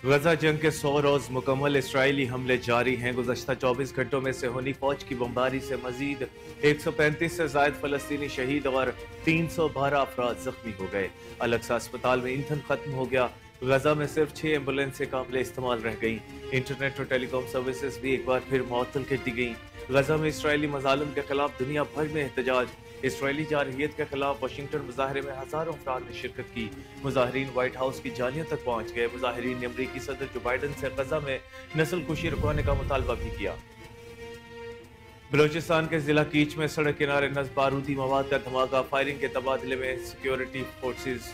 गजा जंग के 100 रोज मुकम्मल इसराइली हमले जारी हैं। गुज़श्ता 24 घंटों में सेहूनी फौज की बमबारी से मजीद 135 से ज़ायद फलस्तीनी शहीद और 312 अफराद जख्मी हो गए। अल-अक्सा अस्पताल में ईंधन खत्म हो गया। गजा में सिर्फ 6 एम्बुलेंसें काबिल इस्तेमाल रह गईं। इंटरनेट और टेलीकॉम सर्विसेज भी एक बार फिर मुअत्तल कर दी गईं। गजा में इसराइली मज़ालिम के खिलाफ दुनिया भर में एहतजाज। इसराइली जारहियत के खिलाफ वाशिंगटन मुजाहरे में हजारों अफराद ने शिरकत की। मुजाहरीन व्हाइट हाउस की जालियों तक पहुंच गए। मुजाहरीन ने अमरीकी सदर जो बाइडन से गजा में नस्ल कुशी रुकवाने का मुतालबा भी किया। बलोचिस्तान के जिला कीच में सड़क किनारे नस्ब बारूदी मवाद का धमाका। फायरिंग के तबादले में सिक्योरिटी फोर्सेज।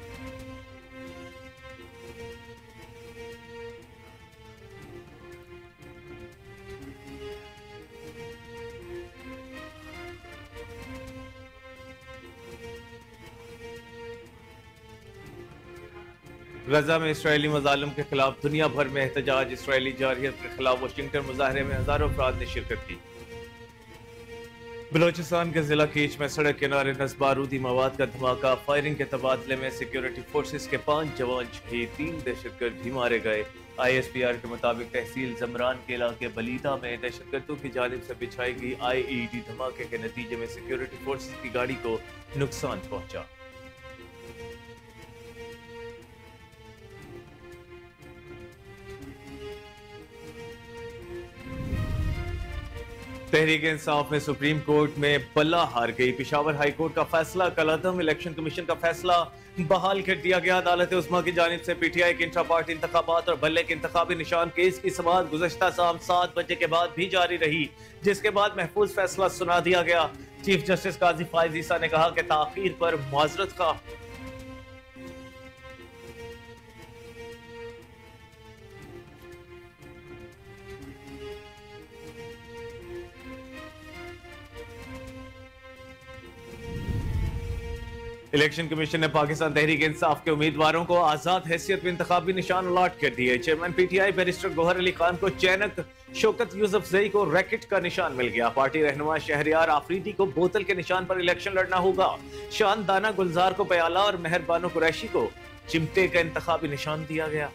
गजा में इसराइली मज़ालिम के खिलाफ दुनिया भर में एहतजाज। इसराइली जारहियत के खिलाफ वाशिंगटन मुजाहरे में हजारों अफराद ने शिरकत की। बलोचिस्तान के जिला कीच में सड़क किनारे नस्ब बारूदी मवाद का धमाका। फायरिंग के तबादले में सिक्योरिटी फोर्सेस के 5 जवान शहीद, 3 दहशतगर्द भी मारे गए। ISPR के मुताबिक तहसील जमरान के इलाके बलीदा में दहशतगर्दों की जानिब से बिछाई गई IED धमाके के नतीजे में सिक्योरिटी फोर्सेस की गाड़ी को नुकसान पहुंचा। तहरीक इंसाफ में सुप्रीम कोर्ट में बल्ला हार गई। पिशावर हाई कोर्ट का फैसला कलअदम। इलेक्शन कमीशन का फैसला बहाल कर दिया गया। अदालत उस्मा की जानिब से PTI के इंट्रा पार्टी इंतखाबात और बल्ले के इंतखाबी निशान केस की समाअत गुज़श्ता शाम 7 बजे के बाद भी जारी रही, जिसके बाद महफूज फैसला सुना दिया गया। चीफ जस्टिस काजी फायज ईसा ने कहा कि ताखीर पर माजरत का इलेक्शन कमीशन ने पाकिस्तान तहरीक इंसाफ के उम्मीदवारों को आजाद हैसियत में इंतखाबी निशान अलॉट कर दिए। Chairman PTI barrister Gohar Ali Khan को चैनक, शौकत यूसुफजई को रैकेट का निशान मिल गया। पार्टी रहनुमा शहरियार आफरीदी को बोतल के निशान पर इलेक्शन लड़ना होगा। शान दाना गुलजार को प्याला और मेहर बानो कुरैशी को चिमटे का इंतखाबी निशान दिया गया।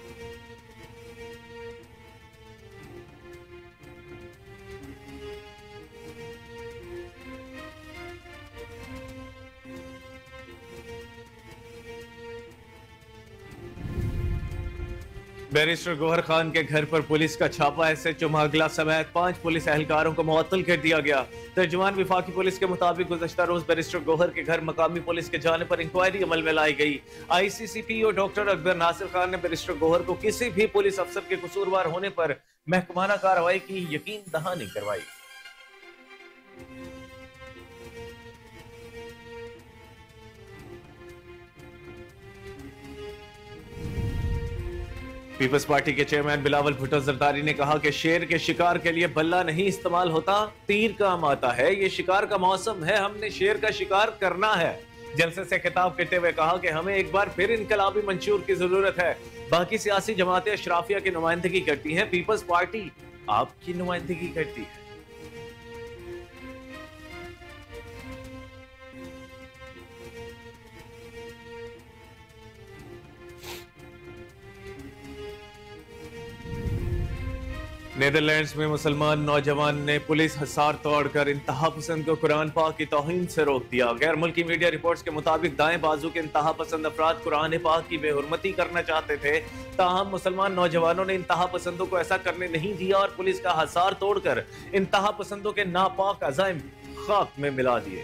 बैरिस्टर गौहर खान के घर पर पुलिस का छापा। SHO मागला समेत 5 पुलिस एहलकारों को मुअत्तल कर दिया गया। तर्जुमान विफाकी पुलिस के मुताबिक गुज़श्ता रोज बैरिस्टर गौहर के घर मकामी पुलिस के जाने पर इंक्वायरी अमल में लाई गई। ICCPO डॉक्टर अकबर नासिर खान ने बैरिस्टर गौहर को किसी भी पुलिस अफसर के कसूरवार होने पर महकमाना कार्रवाई की यकीन दहानी करवाई। पीपल्स पार्टी के चेयरमैन बिलावल भुट्टो जरदारी ने कहा कि शेर के शिकार के लिए बल्ला नहीं इस्तेमाल होता, तीर काम आता है। ये शिकार का मौसम है, हमने शेर का शिकार करना है। जलसे से खिताब करते हुए कहा कि हमें एक बार फिर इनकलाबी मंशूर की जरूरत है। बाकी सियासी जमातें अशराफिया की नुमाइंदगी करती हैं, पीपल्स पार्टी आपकी नुमाइंदगी करती है। नीदरलैंड्स में मुसलमान नौजवान ने पुलिस हसार तोड़कर इंतहा पसंद को कुरान पाक की तौहीन से रोक दिया। गैर मुल्की मीडिया रिपोर्ट्स के मुताबिक दाएं बाजू के इंतहा पसंद अफराद कुरान पाक की बेहुरमती करना चाहते थे, ताहम मुसलमान नौजवानों ने इंतहा पसंदों को ऐसा करने नहीं दिया और पुलिस का हसार तोड़कर इंतहा पसंदों के नापाक अज़ाइम खाक में मिला दिए।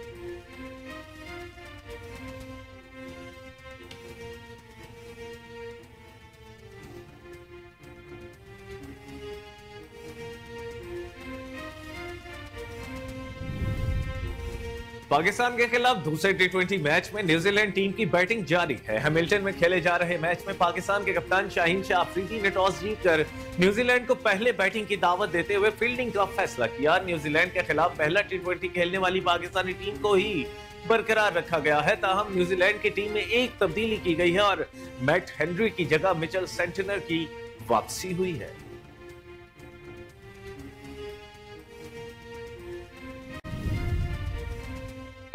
पाकिस्तान के खिलाफ दूसरे T20 मैच में न्यूजीलैंड टीम की बैटिंग जारी है। हैमिल्टन में खेले जा रहे मैच में पाकिस्तान के कप्तान शाहीन शाह अफरीदी ने टॉस जीतकर न्यूजीलैंड को पहले बैटिंग की दावत देते हुए फील्डिंग का फैसला किया। न्यूजीलैंड के खिलाफ पहला T20 खेलने वाली पाकिस्तानी टीम को ही बरकरार रखा गया है, ताहम न्यूजीलैंड की टीम में एक तब्दीली की गई है और मैट हेनरी की जगह मिचेल सेंटनर की वापसी हुई है।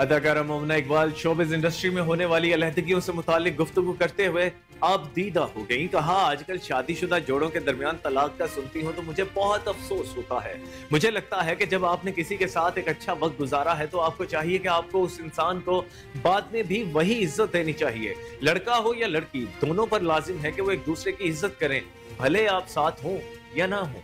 अदाकारा मोमना इकबाल शोबिज इंडस्ट्री में होने वाली अलहदगियों से मुतालिक गुफ्तगू करते हुए आप दीदा हो गई। कहा, आजकल शादीशुदा जोड़ों के दरमियान तलाक का सुनती हूँ तो मुझे बहुत अफसोस होता है। मुझे लगता है कि जब आपने किसी के साथ एक अच्छा वक्त गुजारा है तो आपको चाहिए कि आपको उस इंसान को बाद में भी वही इज्जत देनी चाहिए। लड़का हो या लड़की, दोनों पर लाजिम है कि वो एक दूसरे की इज्जत करें, भले आप साथ हों या ना हों।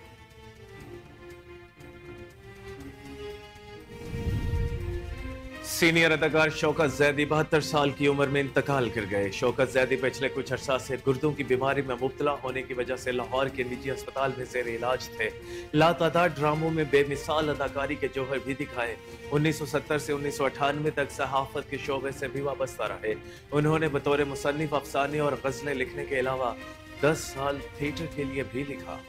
सीनियर अदाकार शौकत जैदी 72 साल की उम्र में इंतकाल कर गए। शौकत जैदी पिछले कुछ अरसा से गुर्दों की बीमारी में मुब्तला होने की वजह से लाहौर के निजी अस्पताल में जेर इलाज थे। लातादार ड्रामों में बेमिसाल अदाकारी के जौहर भी दिखाए। 1970 से 1998 तक सहाफत के शोबे से भी वाबस्ता रहे। उन्होंने बतौर मुसन्निफ अफसाने और गजलें लिखने के अलावा 10 साल थिएटर के लिए भी लिखा।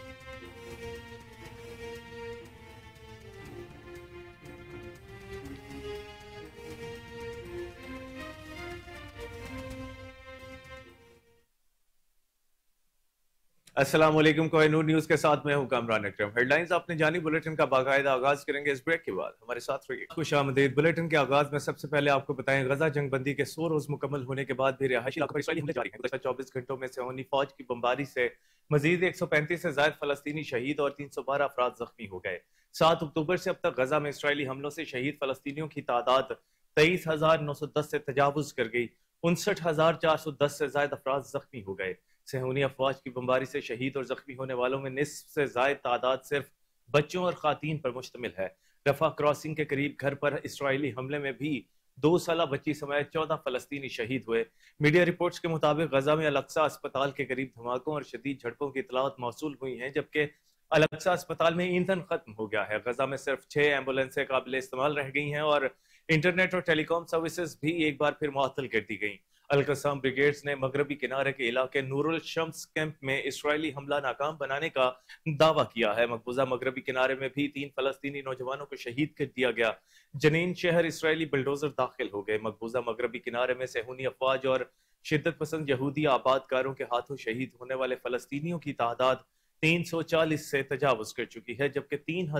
अस्सलाम वालेकुम, कोहिनूर न्यूज के साथ मैं हूं कामरान अकरम। हेडलाइंस आपने जानी, बुलेटिन का बाकायदा आगाज करेंगे इस ब्रेक के बाद। हमारे साथ रहिए। खुशामदीद। बुलेटिन के आगाज में सबसे पहले आपको बताएं, गजा जंग बंदी के 100 रोज मुकम्मल होने के बाद भी रिहायशी इलाकों पर इस्राईली हमले जारी हैं। गुज़श्ता 24 घंटों में सेहूनी फौज की बमबारी से मजीद 135 से ज्यादा फलस्तीनी शहीद और 312 अफराद जख्मी हो गए। 7 अक्टूबर से अब तक गजा में इस्राईली हमलों से शहीद फलस्तीनियों की तादाद 23,910 से तजावुज कर गई। 59,410 से ज्यादा अफराद जख्मी हो गए। सेहूनी अफवाज की बमबारी से शहीद और जख्मी होने वालों में निस्फ से जायद तादाद सिर्फ बच्चों और खातीन पर मुश्तमिल है। रफा क्रॉसिंग के करीब घर पर इसराइली हमले में भी 2 साला बच्ची समेत 14 फलस्तीनी शहीद हुए। मीडिया रिपोर्ट्स के मुताबिक गजा में अल-अक्सा अस्पताल के करीब धमाकों और शदीद झड़पों की इतलात मौसूल हुई हैं, जबकि अल-अक्सा अस्पताल में ईंधन खत्म हो गया है। गजा में सिर्फ 6 एम्बुलेंसें काबिल इस्तेमाल रह गई हैं और इंटरनेट और टेलीकॉम सर्विसेज भी एक बार फिर मुअत्तल कर दी गई। अल-कसाम ब्रिगेड्स ने मगरबी किनारे के इलाके नूरुल शम्स कैंप में इसराइली हमला नाकाम बनाने का दावा किया है। मकबूजा मगरबी किनारे में भी 3 फलस्तीनी नौजवानों को शहीद कर दिया गया। जनीन शहर इसराइली बुलडोजर दाखिल हो गए। मकबूजा मगरबी किनारे में सेहूनी अफवाज और शिद्दत पसंद यहूदी आबादकारों के हाथों शहीद होने वाले फलस्तीनियों की तादाद 340 से तजावुज कर चुकी है, जबकि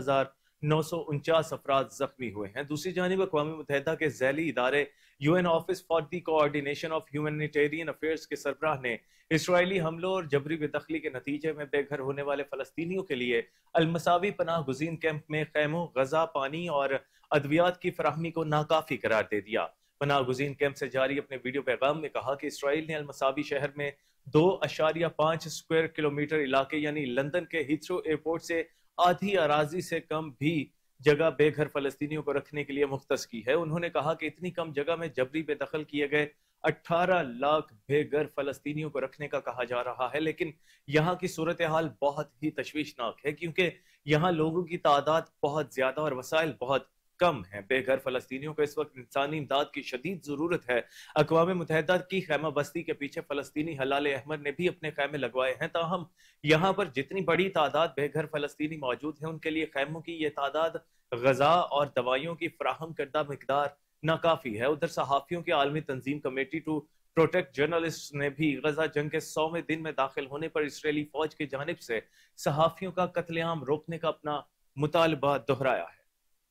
3,949 अफराद जख्मी हुए हैं। दूसरी जानिब अक़वाम मुत्तहिदा के ज़ैली इदारे UN Office for the Coordination of Humanitarian Affairs के सरबराह ने इसराइली हमलों और जबरी बेदखली के नतीजे में बेघर होने वाले फलस्तीनियों के लिए अलमसावी पनाह गुज़ीन कैंप में खैमों, गजा, पानी और अद्वियात की फराहमी को नाकाफी करार दे दिया। पनाह गुज़ीन कैंप से जारी अपने वीडियो पैगाम में कहा कि इसराइल ने अलमसावी शहर में 2.5 स्क्वायर किलोमीटर इलाके यानी लंदन के हीथ्रो एयरपोर्ट से आधी अराजी से कम भी जगह बेघर फलस्तीनियों को रखने के लिए मुख्तस की है। उन्होंने कहा कि इतनी कम जगह में जबरी बेदखल किए गए 18 लाख बेघर फलस्तीनियों को रखने का कहा जा रहा है, लेकिन यहाँ की सूरत हाल बहुत ही तशवीशनाक है क्योंकि यहाँ लोगों की तादाद बहुत ज्यादा और वसाइल बहुत कम है। बेघर फलस्तीनियों को इस वक्त इंसानी इमदाद की शदीद जरूरत है। अक़वाम मुत्तहिदा की खैमा बस्ती के पीछे फलस्तीनी हलाल अहमद ने भी अपने खैमे लगवाए हैं, ताहम यहाँ पर जितनी बड़ी तादाद बेघर फलस्तीनी मौजूद है उनके लिए खैमों की ये तादाद गजा और दवाइयों की फराहम करदा मिकदार नाकाफी है। उधर सहाफियों की आलमी तंजीम कमेटी टू प्रोटेक्ट जर्नलिस्ट ने भी गजा जंग के 100वें दिन में दाखिल होने पर इसराइली फौज की जानिब से सहाफियों का कत्लेआम रोकने का अपना मुतालबा दोहराया है।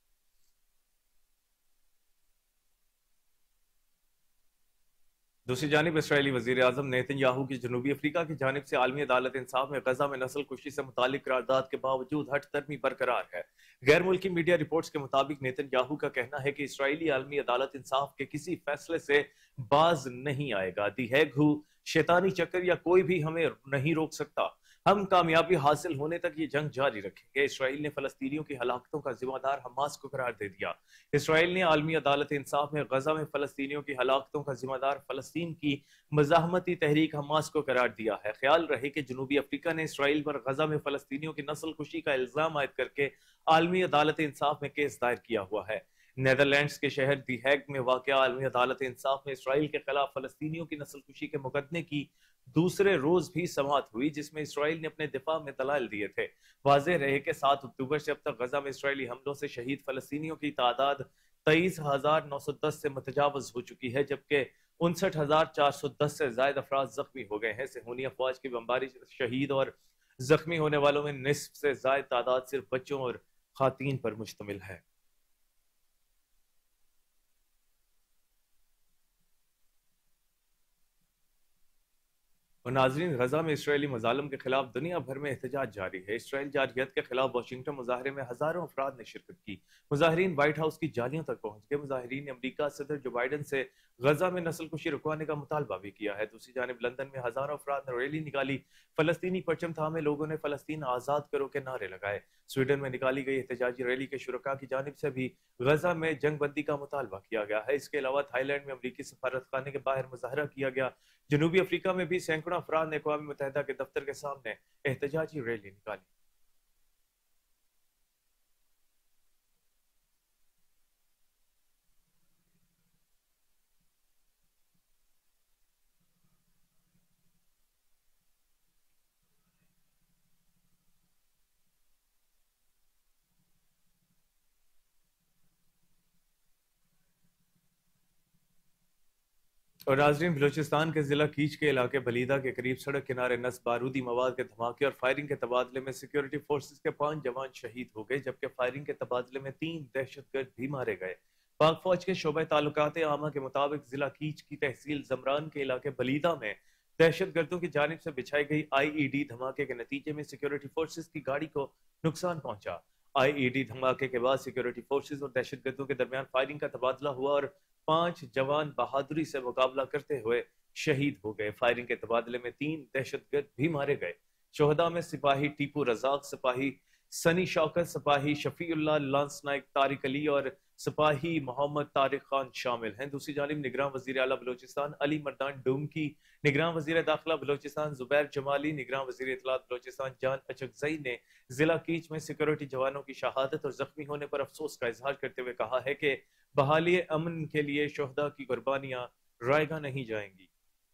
दूसरी जानिब इसराइली वजीर आजम नेतन्याहू की जनूबी अफ्रीका की जानिब से आलमी अदालत इंसाफ में गजा में नस्ल कुशी से मुतालिक करारदाद के बावजूद हट तरमी बरकरार है। गैर मुल्की मीडिया रिपोर्ट्स के मुताबिक नेतन्याहू का कहना है कि इसराइली आलमी अदालत इंसाफ के किसी फैसले से बाज नहीं आएगा। दी हैग हू, शैतानी चक्कर या कोई भी हमें नहीं रोक सकता। हम कामयाबी हासिल होने तक ये जंग जारी रखेंगे। इसराइल ने फलस्तीनियों की हलाकतों का जिम्मेदार हमास को करार दे दिया। इसराइल ने आलमी अदालत इंसाफ में गजा में फलस्तीनियों की हलाकतों का जिम्मेदार फलस्तीन की मज़ाहमती तहरीक हमास को करार दिया है। ख्याल रहे कि जनूबी अफ्रीका ने इसराइल पर गजा में फलस्तीनियों की नस्ल कुशी का इल्जाम आयद करके आलमी अदालत इंसाफ में केस दायर किया हुआ है। नेदरलैंड्स के शहर दी हैग में वाक़या आलमी अदालत इंसाफ में इसराइल के खिलाफ फलस्तीनियों की नस्ल कुशी के मुकदमे की दूसरे रोज भी समाअत हुई, जिसमें इसराइल ने अपने दिफा में दलाल दिए थे। वाज़ेह रहे कि 7 अक्टूबर से अब तक गजा में इसराइली हमलों से शहीद फलस्तीनियों की तादाद 23,910 से मुतजावज हो चुकी है, जबकि 59,410 से ज्यादा अफराद जख्मी हो गए हैं। सेहूनी अफवाज की बमबारी से शहीद और जख्मी होने वालों में निस्फ से ज्यादा तादाद सिर्फ बच्चों और खातीन पर मुश्तमिल है। اور ناظرین، غزہ میں اسرائیلی مظالم کے خلاف دنیا بھر میں احتجاج جاری ہے۔ اسرائیل جارحیت کے خلاف واشنگٹن مظاہرے میں ہزاروں افراد نے شرکت کی۔ مظاہرین وائٹ ہاؤس کی جالیوں تک پہنچ گئے۔ مظاہرین نے امریکہ صدر جو بائیڈن سے غزہ میں نسل کشی رکوانے کا مطالبہ بھی کیا ہے۔ دوسری جانب لندن میں ہزاروں افراد نے ریلی نکالی۔ فلسطینی پرچم تھامے لوگوں نے فلسطین آزاد کرو کے نعرے لگائے۔ سویڈن میں نکالی گئی احتجاجی ریلی کے شرکاء کی جانب سے بھی غزہ میں جنگ بندی کا مطالبہ کیا گیا ہے۔ اس کے علاوہ تھائی لینڈ میں امریکی سفارت خانے کے باہر مظاہرہ کیا گیا۔ جنوبی افریقہ میں بھی سینکڑوں افراد نے اقوام متحدہ کے دفتر کے سامنے احتجاجی ریلی نکالی۔ اور ناظرین، بلوچستان کے ضلع کیچ کے علاقے بلیدہ کے قریب سڑک کنارے نصب بارودی مواد کے دھماکے اور فائرنگ کے تبادلے میں سیکیورٹی فورسز کے 5 جوان شہید ہو گئے، جبکہ فائرنگ کے تبادلے میں 3 دہشت گرد بھی مارے گئے۔ پاک فوج کے شعبہ تعلقات عامہ کے مطابق ضلع کیچ کی تحصیل زمران کے علاقے بلیدہ میں دہشت گردوں کی جانب سے بچھائی گئی آئی ای ڈی دھماکے کے نتیجے میں سیکیورٹی فورسز کی گاڑی کو نقصان پہنچا۔ آئی ای ڈی دھماکے کے بعد سیکیورٹی فورسز اور دہشت گردوں کے درمیان فائرنگ کا تبادلہ ہوا اور 5 جوان بہادری سے مقابلہ کرتے ہوئے شہید ہو گئے۔ فائرنگ کے تبادلے میں 3 دہشت گرد بھی مارے گئے۔ شہداء میں سپاہی ٹیپو رزاق، سپاہی سنی شوکت، سپاہی شفیع اللہ، لانس نائک طارق علی اور سپاہی محمد طارق خان شامل ہیں۔ دوسری جانب نگراں وزیر اعلیٰ بلوچستان علی مردان ڈومکی، نگراں وزیر داخلہ بلوچستان زبیر جمالی، نگراں وزیر اطلاعات بلوچستان جان اچکزئی نے ضلع کیچ میں سیکورٹی جوانوں کی شہادت اور زخمی ہونے پر افسوس کا اظہار کرتے ہوئے کہا ہے کہ بحالی امن کے لیے شہداء کی قربانیاں رائگاں نہیں جائیں گی۔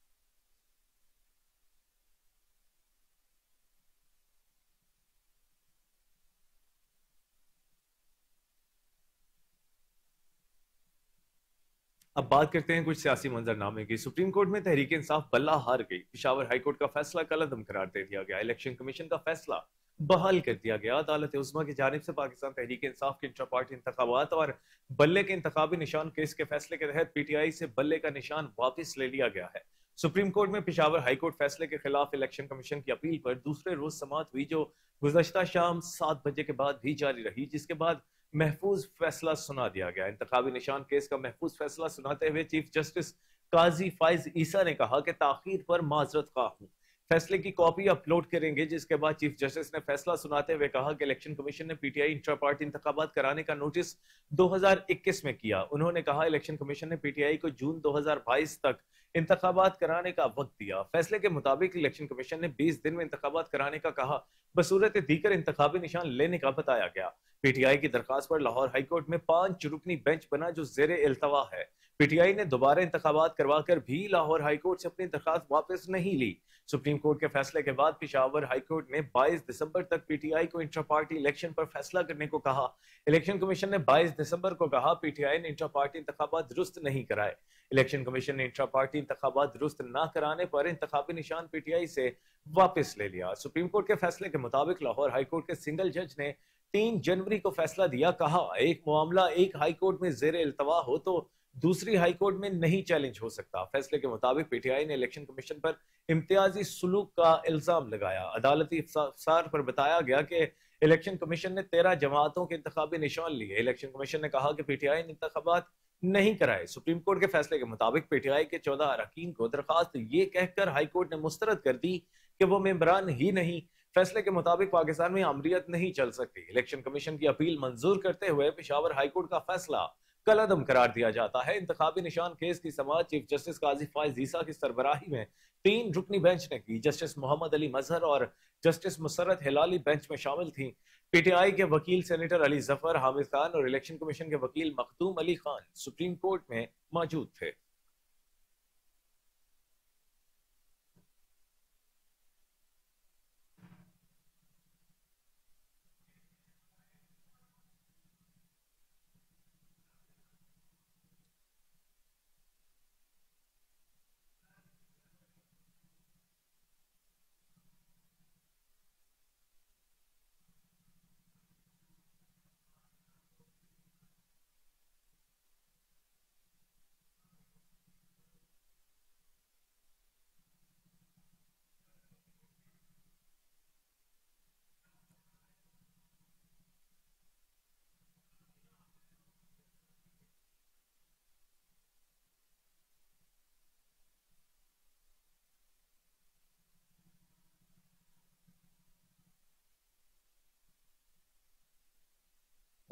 اب بات کرتے ہیں کچھ سیاسی منظرنامے کی۔ سپریم کورٹ میں تحریک انصاف بلہ ہار گئی۔ پشاور ہائی کورٹ کا فیصلہ کالعدم قرار دے دیا گیا۔ الیکشن کمیشن کا فیصلہ بحال کر دیا گیا۔ عدالت عظمیٰ کی جانب سے پاکستان تحریک انصاف کے انٹرا پارٹی انتخابات اور بلے کے انتخابی نشان کیس کے فیصلے کے تحت پی ٹی آئی سے بلے کا نشان واپس لے لیا گیا ہے۔ سپریم کورٹ میں پشاور ہائی کورٹ فیصلے کے خلاف الیکشن کمیشن کی اپیل پر دوسرے روز سماعت ہوئی، جو گزشتہ شام 7 بجے کے بعد بھی جاری رہی، جس کے بعد محفوظ فیصلہ سنا دیا گیا۔ انتخابی نشان کیس کا محفوظ فیصلہ سناتے ہوئے چیف جسٹس قاضی فائز عیسیٰ نے کہا کہ تاخیر پر معذرت خواہ ہوں، فیصلے کی کاپی اپلوڈ کریں گے۔ جس کے بعد چیف جسٹس نے فیصلہ سناتے ہوئے کہا کہ الیکشن کمیشن نے P T I intra party انتخابات کرانے کا نوٹس 2021 میں کیا۔ انہوں نے کہا الیکشن کمیشن نے پی ٹی آئی کو جون 2022 تک انتخابات کرانے کا وقت دیا۔ فیصلے کے مطابق الیکشن کمیشن نے 20 دن میں انتخابات کرانے کا کہا، بصورت دیگر انتخابی نشان لینے کا بتایا گیا۔ پی ٹی آئی کی درخواست پر لاہور ہائی کورٹ میں 5 رکنی بینچ بنا جو زیر التوا ہے۔ پی ٹی آئی نے دوبارہ انتخابات کروا کر بھی لاہور ہائی کورٹ سے اپنی درخواست واپس نہیں لی۔ سپریم کورٹ کے فیصلے کے بعد پشاور ہائی کورٹ نے 22 دسمبر تک پی ٹی آئی کو انٹرا پارٹی الیکشن پر فیصلہ کرنے کو کہا۔ الیکشن کمیشن نے 22 دسمبر کو کہا پی ٹی آئی نے انٹرا پارٹی انتخابات درست نہیں کرائے۔ الیکشن کمیشن نے انٹرا پارٹی انتخابات درست نہ کرانے پر انتخابی نشان پی ٹی آئی سے واپس لے لیا۔ سپریم کورٹ کے فیصلے کے مطابق لاہور ہائی کورٹ کے سنگل جج نے 3 جنوری کو فیصلہ دیا۔ کہا ایک معاملہ ایک ہائی کورٹ میں زیر التوا ہو تو دوسری ہائی کورٹ میں نہیں چیلنج ہو سکتا۔ فیصلے کے مطابق پی ٹی آئی نے الیکشن کمیشن پر امتیازی سلوک کا الزام لگایا۔ عدالتی افسار پر بتایا گیا کہ الیکشن کمیشن نے 13 جماعتوں کے انتخابی نشان لیے۔ الیکشن کمیشن نے کہا کہ پی ٹی آئی نے انتخابات نہیں کرائے۔ سپریم کورٹ کے فیصلے کے مطابق پی ٹی آئی کے 14 اراکین کو درخواست یہ کہہ کر ہائی کورٹ نے مسترد کر دی کہ وہ ممبران ہی نہیں۔ فیصلے کے مطابق پاکستان میں آمریت نہیں چل سکتی۔ الیکشن کمیشن کی اپیل منظور کرتے ہوئے پشاور ہائی کورٹ کا فیصلہ کالعدم قرار دیا جاتا ہے۔ انتخابی نشان کیس کی سماعت چیف جسٹس قاضی فائز عیسیٰ کی سربراہی میں 3 رکنی بینچ نے کی۔ جسٹس محمد علی مظہر اور جسٹس مسرت ہلالی بینچ میں شامل تھیں۔ پی ٹی آئی کے وکیل سینیٹر علی ظفر، حامد خان اور الیکشن کمیشن کے وکیل مختوم علی خان سپریم کورٹ میں موجود تھے۔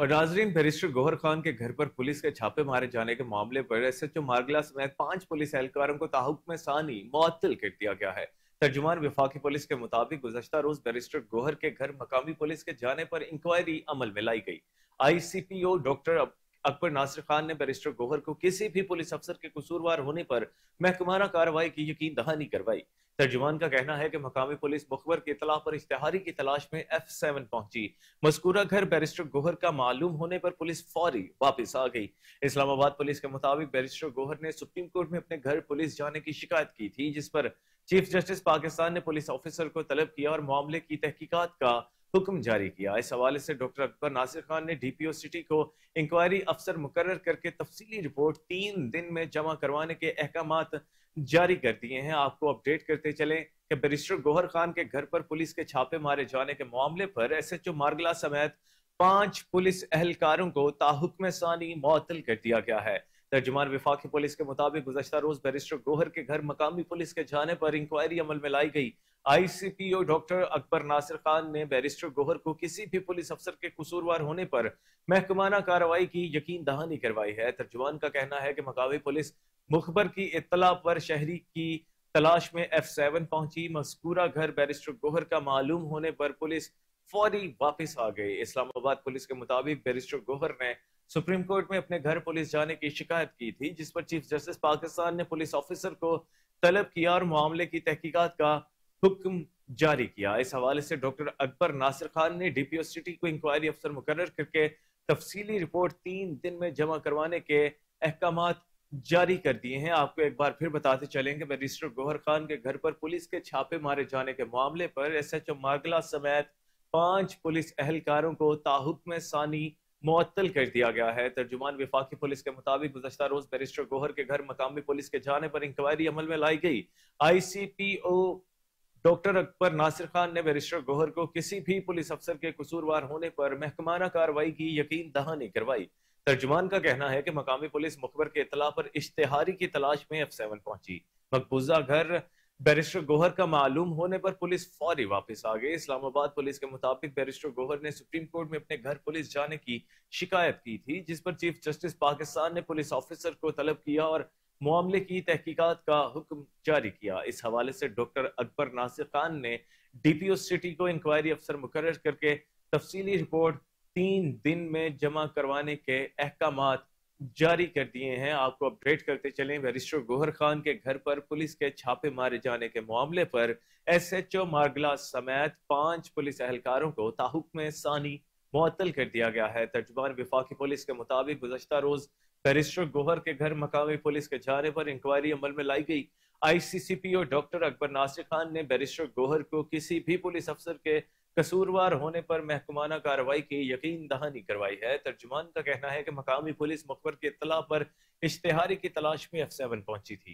और नाजरीन, बैरिस्टर गौहर खान के घर पर पुलिस के छापे मारे जाने के मामले पर एसएचओ मारगला समेत 5 पुलिस एहलकारों को ताहुक्म सानी मुअत्तल कर दिया गया है। तर्जुमान वफाकी पुलिस के मुताबिक गुज़श्ता रोज बैरिस्टर गौहर के घर मकामी पुलिस के जाने पर इंक्वायरी अमल में लाई गई। ICPO डॉक्टर अकबर नासिर खान ने बैरिस्टर गौहर को किसी भी पुलिस अफसर के कसूरवार होने पर महकमाना कार्रवाई की यकीन दहानी करवाई। तर्जुमान का कहना है कि मकामी पुलिस मुखबर की इतला पर इश्तिहारी की तलाश में F7 पहुंची। मज़कूरा घर बैरिस्टर गौहर का मालूम होने पर पुलिस फौरी वापस आ गई। इस्लामाबाद पुलिस के मुताबिक बैरिस्टर गौहर ने सुप्रीम कोर्ट में अपने घर पुलिस जाने की शिकायत की थी, जिस पर चीफ जस्टिस पाकिस्तान ने पुलिस ऑफिसर को तलब किया और मामले की तहकीकात का हुक्म जारी किया। इस हवाले से डॉक्टर अकबर नासिर खान ने DPO सिटी को इंक्वायरी अफसर मुकर्रर करके तफसीली रिपोर्ट 3 दिन में जमा करवाने के अहकामात जारी कर दिए हैं। आपको अपडेट करते चलें कि बैरिस्टर गौहर खान के घर पर पुलिस के छापे मारे जाने के मामले पर SHO मारगला समेत 5 पुलिस एहलकारों को ताहुक्म सानी मुअत्तल कर दिया गया है। तर्जुमान वफाकी पुलिस के मुताबिक गुज़श्ता रोज बैरिस्टर गौहर के घर मकामी पुलिस के जाने पर इंक्वायरी अमल में लाई गई। ICPO डॉक्टर अकबर नासिर खान ने बैरिस्टर गौहर को किसी भी पुलिस अफसर के कसूरवार होने पर महकमाना कार्रवाई की यकीन दहानी करवाई है। तर्जुमान का कहना है कि मकामी पुलिस मुखबर की इत्तला पर शहरी की तलाश में F7 पहुंची। मज़कूरा घर बैरिस्टर गौहर का मालूम होने पर पुलिस फौरी वापस आ गई। इस्लामाबाद पुलिस के मुताबिक बैरिस्टर गौहर ने सुप्रीम कोर्ट में अपने घर पुलिस जाने की शिकायत की थी, जिस पर चीफ जस्टिस पाकिस्तान ने पुलिस ऑफिसर को तलब किया और मामले की तहकीकात का हुक्म जारी किया। इस हवाले से डॉक्टर अकबर नासिर खान ने DPO सिटी को इंक्वायरी अफसर मुकर्रर करके तफसीली रिपोर्ट 3 दिन में जमा करवाने के अहकामात जारी कर दिए हैं। आपको एक बार फिर बताते चलेंगे, बैरिस्टर गौहर खान के घर पर पुलिस के छापे मारे जाने के मामले पर SHO मारगला समेत 5 पुलिस एहलकारों को ताहुक्म सानी मुअत्तल कर दिया गया है। तर्जुमान वफाकी पुलिस के मुताबिक गुज़श्ता रोज बैरिस्टर गौहर के घर मकामी पुलिस के जाने पर इंक्वायरी अमल में लाई गई। ICPO डॉक्टर अकबर नासिर खान ने बैरिस्टर गौहर को किसी भी पुलिस अफसर के कसूरवार होने पर महकमाना कार्रवाई की यकीन दहानी करवाई। तर्जुमान का कहना है कि मकामी पुलिस मुखबर के इत्तला पर इश्तिहारी की तलाश में F7 पहुंची। मकबूजा घर बैरिस्टर गौहर का मालूम होने पर पुलिस फौरी वापस आ गई। इस्लामाबाद पुलिस के मुताबिक बैरिस्टर गौहर ने सुप्रीम कोर्ट में अपने घर पुलिस जाने की शिकायत की थी, जिस पर चीफ जस्टिस पाकिस्तान ने पुलिस ऑफिसर को तलब किया और मामले की तहकीकात का हुक्म जारी किया। इस हवाले से डॉक्टर अकबर नासिर खान ने DPO सिटी को इंक्वायरी अफसर मुकर्रर करके तफसीली रिपोर्ट 3 दिन में जमा करवाने के अहकामात जारी कर दिए हैं। आपको अपडेट करते चलें, बैरिस्टर गौहर खान के घर पर पुलिस के छापे मारे जाने के मामले पर SHO मारगला समेत 5 पुलिस एहलकारों को ताहुक्म सानी मुअत्तल कर दिया गया है। तर्जुमान वफाकी पुलिस के मुताबिक गुज़श्ता रोज बैरिस्टर गौहर के घर मकामी पुलिस के जाने पर इंक्वायरी अमल में लाई गई। ICCPO डॉक्टर अकबर नासिर खान ने बैरिस्टर गौहर को किसी भी पुलिस अफसर के कसूरवार होने पर महकमाना कार्रवाई की यकीन दहानी करवाई है। तर्जुमान का कहना है कि मकामी पुलिस मुखबर की इत्तला पर इश्तिहारी की तलाश में F7 पहुंची थी।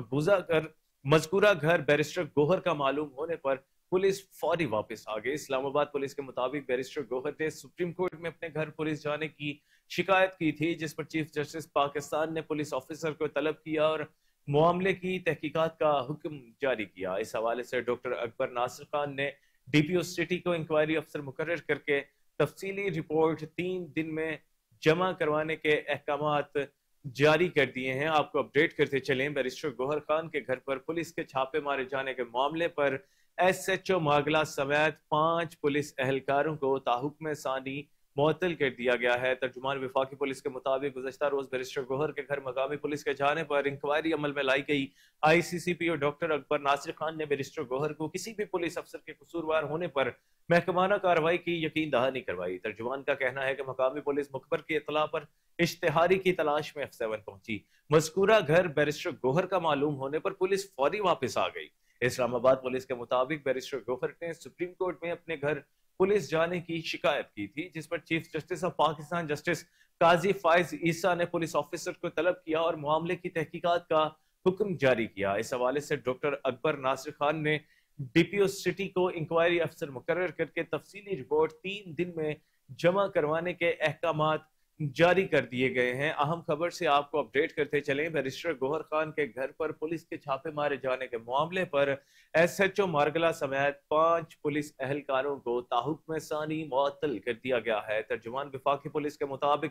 मज़कूरा घर बैरिस्टर गौहर का मालूम होने पर पुलिस फौरी वापस आ गई। इस्लामाबाद पुलिस के मुताबिक बैरिस्टर गौहर ने सुप्रीम कोर्ट में अपने घर पुलिस जाने की शिकायत की थी, जिस पर चीफ जस्टिस पाकिस्तान ने पुलिस ऑफिसर को तलब किया और मामले की तहकीकात का हुक्म जारी किया। इस हवाले से डॉक्टर अकबर नासिर खान ने DPO सिटी को इंक्वायरी अफसर मुकर्रर करके तफसीली रिपोर्ट 3 दिन में जमा करवाने के अहकामात जारी कर दिए हैं। आपको अपडेट करते चलें, बैरिस्टर गौहर खान के घर पर पुलिस के छापे मारे जाने के मामले पर SHO मारगला समेत 5 पुलिस एहलकारों को ताहुक्म सानी मुअत्तल कर दिया गया है। तर्जुमान वफाकी पुलिस के मुताबिक गुज़श्ता रोज बैरिस्टर गौहर के घर मकामी पुलिस के जाने पर इंक्वायरी अमल में लाई गई। ICCPO डॉक्टर अकबर नासिर खान ने बैरिस्टर गौहर को किसी भी पुलिस अफसर के कसूरवार होने पर महकमाना कार्रवाई की यकीन दहानी करवाई। तर्जुमान का कहना है कि मकामी पुलिस मुखबर की इत्तला पर इश्तिहारी की तलाश में F7 पहुंची। मज़कूरा घर बैरिस्टर गौहर का मालूम होने पर पुलिस फौरी वापस आ गई। इस्लामाबाद पुलिस के मुताबिक बैरिस्टर गौहर ने सुप्रीम कोर्ट में अपने घर पुलिस जाने की शिकायत की थी, जिस पर chief justice of Pakistan justice Qazi Faez Isa ने पुलिस ऑफिसर को तलब किया और मामले की तहकीकात का हुक्म जारी किया। इस हवाले से डॉक्टर अकबर नासिर खान ने DPO सिटी को इंक्वायरी अफसर मुकर्रर करके तफसीली रिपोर्ट 3 दिन में जमा करवाने के अहकामात जारी कर दिए गए हैं। अहम खबर से आपको अपडेट करते चलें। बैरिस्टर गौहर खान के घर पर पुलिस के छापे मारे जाने के मामले पर एसएचओ मारगला समेत 5 पुलिस एहलकारों को ताहुक्म सानी मुअत्तल कर दिया गया है। तर्जुमान वफाकी पुलिस के मुताबिक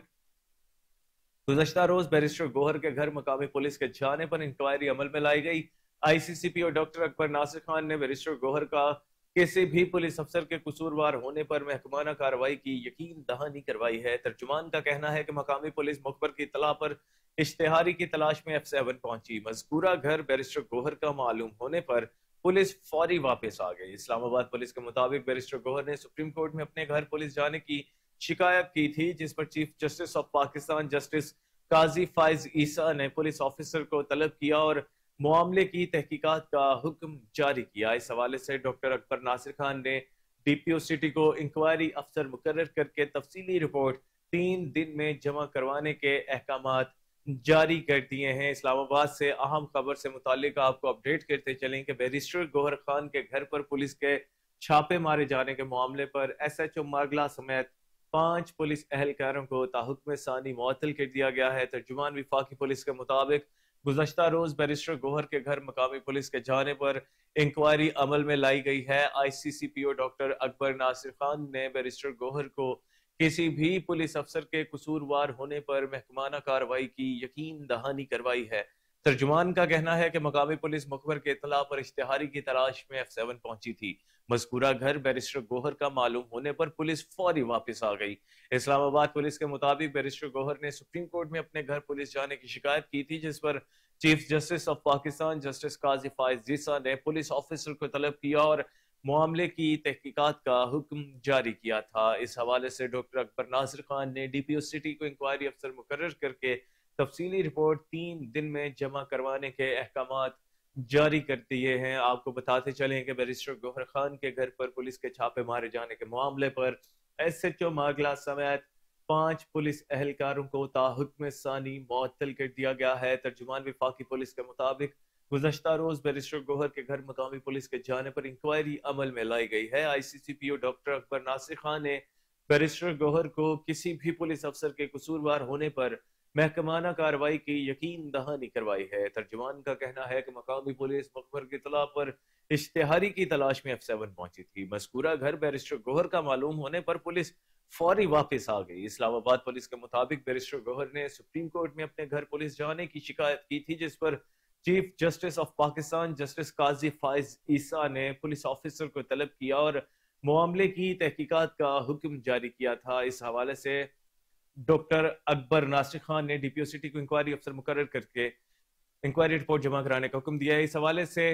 गुज़श्ता रोज बैरिस्टर गौहर के घर मकामी पुलिस के जाने पर इंक्वायरी अमल में लाई गई। आईसीसीपीओ डॉक्टर अकबर नासिर खान ने बैरिस्टर गौहर का किसी भी पुलिस अफसर के कसूरवार होने पर महकमाना कार्रवाई की यकीन दहानी करवाई है। तर्जुमान का कहना है कि मकामी पुलिस मुखबर की इतला पर इश्तेहारी की तलाश में F7 पहुंची। मज़कूरा घर बैरिस्टर गौहर का मालूम होने पर पुलिस फौरी वापस आ गई। इस्लामाबाद पुलिस के मुताबिक बैरिस्टर गौहर ने सुप्रीम कोर्ट में अपने घर पुलिस जाने की शिकायत की थी, जिस पर chief justice of Pakistan justice Qazi Faez Isa ने पुलिस ऑफिसर को तलब किया और मामले की तहकीकात का हुक्म जारी किया। इस हवाले से डॉक्टर अकबर नासिर खान ने डीपीओ सिटी को इंक्वायरी अफसर मुकर्रर करके तफसीली रिपोर्ट 3 दिन में जमा करवाने के अहकामात जारी कर दिए हैं। इस्लामाबाद से अहम खबर से मुतालिक आपको अपडेट करते चलें कि बैरिस्टर गौहर खान के घर पर पुलिस के छापे मारे जाने के मामले पर एसएचओ मारगला समेत 5 पुलिस एहलकारों को ताहुक्म सानी मुअत्तल कर दिया गया है। तर्जुमान वफाकी पुलिस के मुताबिक गुज़श्ता रोज बैरिस्टर गौहर के घर मकामी पुलिस के जाने पर इंक्वायरी अमल में लाई गई है। आईसीसीपीओ डॉक्टर अकबर नासिर खान ने बैरिस्टर गौहर को किसी भी पुलिस अफसर के कसूरवार होने पर महकमाना कार्रवाई की यकीन दहानी करवाई है। तर्जुमान का कहना है कि मकामी पुलिस मुखबर के इत्तला पर इश्तेहारी की तलाश में F7 पहुंची थी। मज़कूरा घर बैरिस्टर गौहर का मालूम होने पर पुलिस फौरी वापस आ गई। इस्लामाबाद पुलिस के मुताबिक बैरिस्टर गौहर ने सुप्रीम कोर्ट में अपने घर पुलिस जाने की शिकायत की थी, जिस पर chief justice of Pakistan justice Qazi Faez Isa ने पुलिस ऑफिसर को तलब किया और मामले की तहकीकात का हुक्म जारी किया था। इस हवाले से डॉक्टर अकबर नासिर खान ने डीपीओ सिटी को इंक्वायरी अफसर मुकर्रर करके तफसीली रिपोर्ट 3 दिन में जमा करवाने के अहकामात जारी कर दिए हैं। आपको बताते चलें कि बैरिस्टर गौहर खान के घर पर पुलिस के छापे मारे जाने के मामले पर एसएचओ मारगला समेत 5 पुलिस एहलकारों को ताहुक्म सानी मुअत्तल कर दिया गया है। तर्जुमान वफाकी पुलिस के मुताबिक गुज़श्ता रोज बैरिस्टर गौहर के घर मकामी पुलिस के जाने पर इंक्वायरी अमल में लाई गई है। आईसीसीपीओ डॉक्टर अकबर नासिर खान ने बैरिस्टर गौहर को किसी भी पुलिस अफसर के कसूरवार होने पर महकमाना कार्रवाई की यकीन दहानी करवाई है। तर्जुमान का कहना है कि मकामी पुलिस मुखबर की इत्तला पर इश्तेहारी की तलाश में F7 पहुंची थी। मज़कूरा घर बैरिस्टर गौहर का मालूम होने पर पुलिस फौरी वापस आ गई। इस्लामाबाद पुलिस के मुताबिक बैरिस्टर गौहर ने सुप्रीम कोर्ट में अपने घर पुलिस जाने की शिकायत की थी, जिस पर chief justice of Pakistan justice Qazi Faez Isa ने पुलिस ऑफिसर को तलब किया और मामले की तहकीकात का हुक्म जारी किया था। इस हवाले से डॉक्टर अकबर नासिर खान ने डीपीओ सिटी को इंक्वायरी अफसर मुकर्रर करके इंक्वायरी रिपोर्ट जमा कराने का हुक्म दिया है। इस हवाले से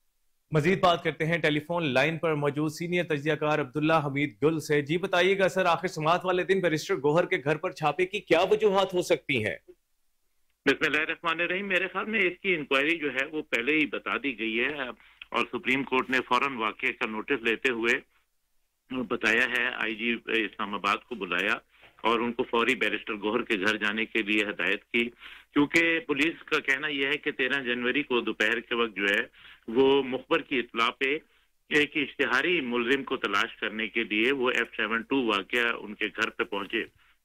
मजीद बात करते हैं टेलीफोन लाइन पर मौजूद सीनियर तजियाकार अब्दुल्ला हमीद गुल से। जी बताइएगा सर, आखिर समात वाले दिन बैरिस्टर गौहर के घर पर छापे की क्या वजूहात हो सकती हैं? बिस्मिल्लाहिर्रहमानिर्रहीम। मेरे ख्याल में इसकी इंक्वायरी जो है वो पहले ही बता दी गई है और सुप्रीम कोर्ट ने फौरन वाक़े का नोटिस लेते हुए बताया है, आईजी इस्लामाबाद को बुलाया और उनको फौरी बैरिस्टर गौहर के घर जाने के लिए हदायत की, क्योंकि पुलिस का कहना यह है कि 13 जनवरी को दोपहर के वक्त जो है वो मुखबर की इत्तला पे एक इश्तिहारी मुलजिम को तलाश करने के लिए वो F72 वाक़या उनके घर पे पहुंचे।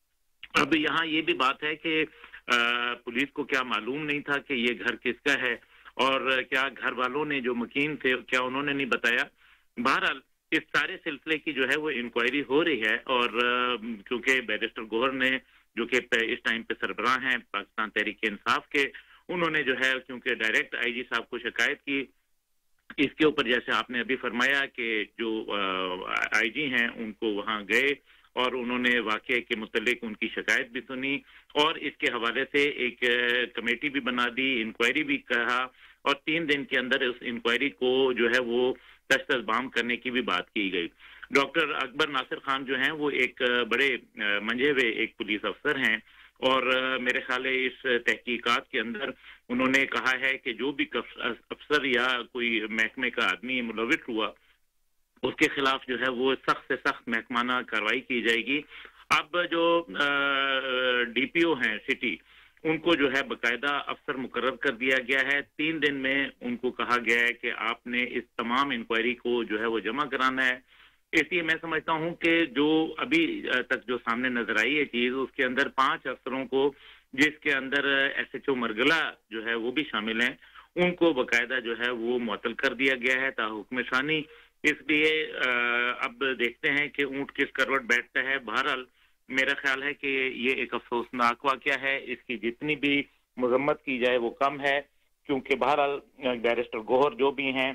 अब यहाँ ये भी बात है कि पुलिस को क्या मालूम नहीं था कि ये घर किसका है, और क्या घर वालों ने जो मकीन थे क्या उन्होंने नहीं बताया। बहरहाल इस सारे सिलसिले की जो है वो इंक्वायरी हो रही है और क्योंकि बैरिस्टर गौहर ने जो कि इस टाइम पे सरबराह हैं पाकिस्तान तहरीक इंसाफ के, उन्होंने जो है क्योंकि डायरेक्ट आईजी साहब को शिकायत की, इसके ऊपर जैसे आपने अभी फरमाया कि जो आईजी हैं उनको वहां गए और उन्होंने वाकये के मुतल्लिक उनकी शिकायत भी सुनी और इसके हवाले से एक कमेटी भी बना दी, इंक्वायरी भी कहा और 3 दिन के अंदर उस इंक्वायरी को जो है वो तश्तबाम करने की भी बात की गई। डॉक्टर अकबर नासिर खान जो हैं वो एक बड़े मंझे हुए एक पुलिस अफसर हैं और मेरे ख्याल है इस तहकीकात के अंदर उन्होंने कहा है कि जो भी अफसर या कोई महकमे का आदमी मुलविस हुआ उसके खिलाफ जो है वो सख्त से सख्त महकमाना कार्रवाई की जाएगी। अब जो डीपीओ हैं सिटी, उनको जो है बाकायदा अफसर मुकर्रर कर दिया गया है। 3 दिन में उनको कहा गया है कि आपने इस तमाम इंक्वायरी को जो है वो जमा कराना है। इसलिए मैं समझता हूं कि जो अभी तक जो सामने नजर आई है चीज, उसके अंदर 5 अफसरों को, जिसके अंदर एसएचओ मरगला जो है वो भी शामिल हैं, उनको बकायदा जो है वो मुअत्तल कर दिया गया है ताहुक्म शानी। इसलिए अब देखते हैं कि ऊंट किस करवट बैठता है। बहरहाल मेरा ख्याल है कि ये एक अफसोसनाक वाकया है, इसकी जितनी भी मजम्मत की जाए वो कम है, क्योंकि बहरहाल बैरिस्टर गौहर जो भी हैं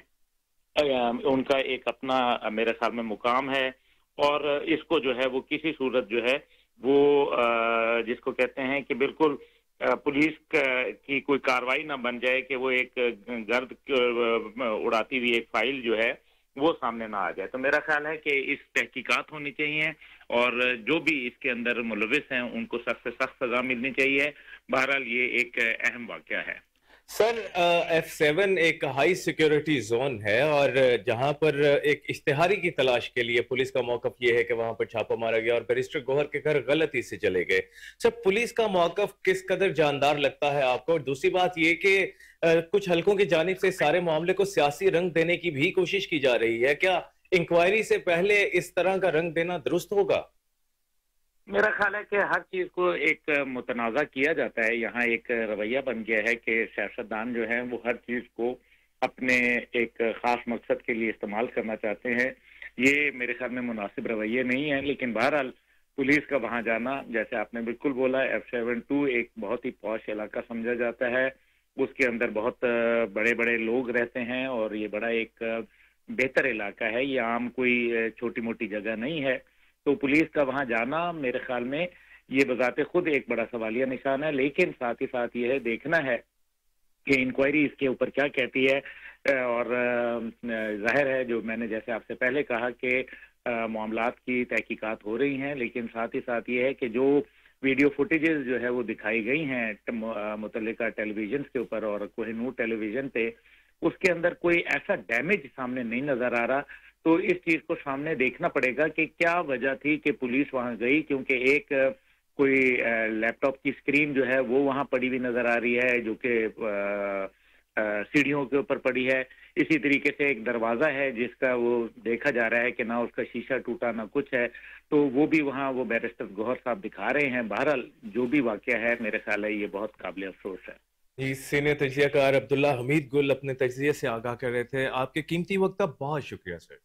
उनका एक अपना मेरे ख्याल में मुकाम है, और इसको जो है वो किसी सूरत जो है वो जिसको कहते हैं कि बिल्कुल पुलिस की कोई कार्रवाई ना बन जाए कि वो एक गर्द उड़ाती हुई एक फाइल जो है वो सामने ना आ जाए। तो मेरा ख्याल है कि इस तहकीकात होनी चाहिए, और जो भी इसके अंदर मुलविस हैं उनको सख्त से सख्त सजा मिलनी चाहिए। बहरहाल ये एक अहम वाकया है। सर, F7 एक हाई सिक्योरिटी जोन है, और जहां पर एक इश्तिहारी की तलाश के लिए पुलिस का मौकफ ये है कि वहां पर छापा मारा गया और बैरिस्टर गौहर के घर गलती से चले गए। सर, पुलिस का मौकफ किस कदर जानदार लगता है आपको? और दूसरी बात ये कि कुछ हलकों की जानिब से सारे मामले को सियासी रंग देने की भी कोशिश की जा रही है। क्या इंक्वायरी से पहले इस तरह का रंग देना दुरुस्त होगा? मेरा ख्याल है कि हर चीज को एक मुतनाज़ा किया जाता है। यहाँ एक रवैया बन गया है कि सियासतदान जो है वो हर चीज को अपने एक खास मकसद के लिए इस्तेमाल करना चाहते हैं। ये मेरे ख्याल में मुनासिब रवैये नहीं है। लेकिन बहरहाल पुलिस का वहां जाना, जैसे आपने बिल्कुल बोला, F72 एक बहुत ही पॉश इलाका समझा जाता है। उसके अंदर बहुत बड़े बड़े लोग रहते हैं, और ये बड़ा एक बेहतर इलाका है। ये आम कोई छोटी मोटी जगह नहीं है। तो पुलिस का वहां जाना मेरे ख्याल में ये बजाते खुद एक बड़ा सवालिया निशान है। लेकिन साथ ही साथ ये है देखना है कि इंक्वायरी इसके ऊपर क्या कहती है। और जाहिर है, जो मैंने जैसे आपसे पहले कहा कि मामलात की तहकीकात हो रही हैं, लेकिन साथ ही साथ ये है कि जो वीडियो फुटेजेस जो है वो दिखाई गई हैं मुतल्लिका टेलीविजन के ऊपर और कोहिनूर टेलीविजन पे, उसके अंदर कोई ऐसा डैमेज सामने नहीं नजर आ रहा। तो इस चीज को सामने देखना पड़ेगा कि क्या वजह थी कि पुलिस वहां गई, क्योंकि एक कोई लैपटॉप की स्क्रीन जो है वो वहां पड़ी हुई नजर आ रही है, जो कि सीढ़ियों के ऊपर पड़ी है। इसी तरीके से एक दरवाजा है जिसका वो देखा जा रहा है कि ना उसका शीशा टूटा ना कुछ है, तो वो भी वहां वो बैरिस्टर गौहर साहब दिखा रहे हैं। बहरहाल जो भी वाकया है, मेरे ख्याल है ये बहुत काबिल अफसोस है। जी, सीनियर तजियाकार अब्दुल्ला हमीद गुल अपने तजिए से आगाह कर रहे थे। आपके कीमती वक्त का बहुत शुक्रिया सर।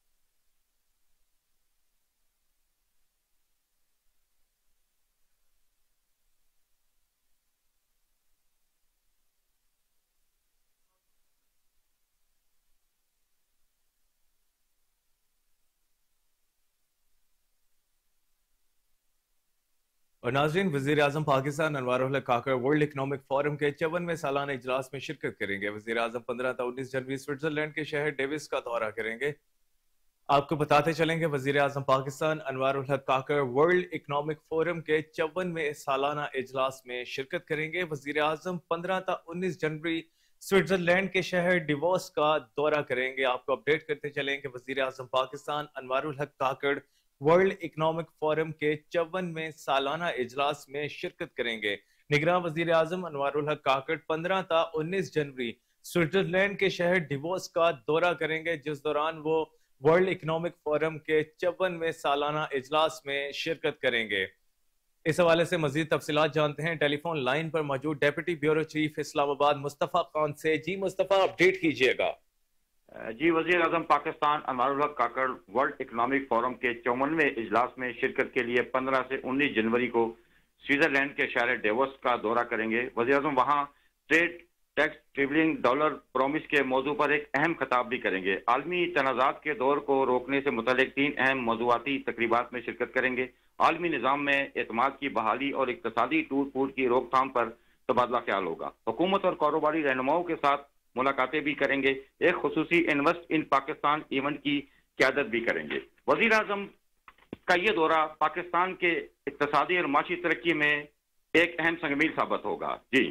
और नाजरीन, वजीर आजम पाकिस्तान अनवारुल हक काकर वर्ल्ड इकनॉमिक फोरम के 54वें सालाना इजलास में शिरकत करेंगे। वजीर आजम 15 से 19 जनवरी स्विट्जरलैंड के शहर डेविस का दौरा करेंगे। आपको बताते चलेंगे, वजीर आजम पाकिस्तान अनवारुल हक काकर वर्ल्ड इकनॉमिक फोरम के 54वें सालाना इजलास में शिरकत करेंगे। वजीर आजम 15 से 19 जनवरी स्विट्जरलैंड के शहर डिवोस का दौरा करेंगे। आपको अपडेट करते चलेंगे, वजीर आजम पाकिस्तान अनवारुल हक काकर वर्ल्ड इकनॉमिक फोरम के 54वें सालाना इजलास में शिरकत करेंगे। निगरान वजीर आजम अनवारुल हक काकर 15 से 19 जनवरी स्विट्जरलैंड के शहर डिवोस का दौरा करेंगे, जिस दौरान वो वर्ल्ड इकनॉमिक फोरम के 54वें सालाना इजलास में शिरकत करेंगे। इस हवाले से मजीद तफसीलात जानते हैं टेलीफोन लाइन पर मौजूद deputy bureau chief Islamabad Mustafa Khan से। जी मुस्तफ़ा, अपडेट कीजिएगा। जी, वजीर आजम पाकिस्तान अनवारुल हक काकड़ वर्ल्ड इकनॉमिक फोरम के 54वें इजलास में शिरकत के लिए 15 से 19 जनवरी को स्विट्जरलैंड के शहर डेवोस का दौरा करेंगे। वजीर आजम वहाँ ट्रेड, टैक्स, ट्रिबलिंग, डॉलर प्रॉमिस के मौजू पर एक अहम खिताब भी करेंगे। आलमी तनाज़ात के दौर को रोकने से मुतल्लिक 3 अहम मौज़ूआती तकरीबात में शिरकत करेंगे। आलमी निज़ाम में एतमाद की बहाली और इक़्तिसादी टूट फूट की रोकथाम पर तबादला ख्याल होगा। हुकूमत और कारोबारी रहनुमाओं के साथ मुलाकातें भी करेंगे। एक खुसूसी इन्वेस्ट इन पाकिस्तान इवेंट की क़यादत भी करेंगे। वज़ीर आज़म का ये दौरा पाकिस्तान के इक़्तिसादी और माशी तरक्की में एक अहम संगमील साबित होगा। जी,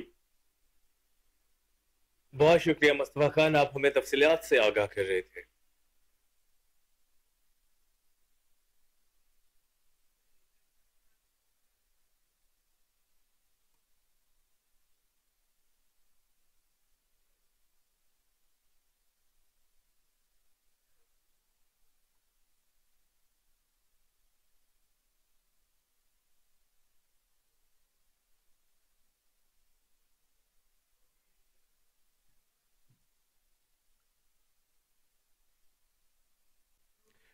बहुत शुक्रिया मुस्तफ़ा खान, आप हमें तफसीलात से आगाह कर रहे थे।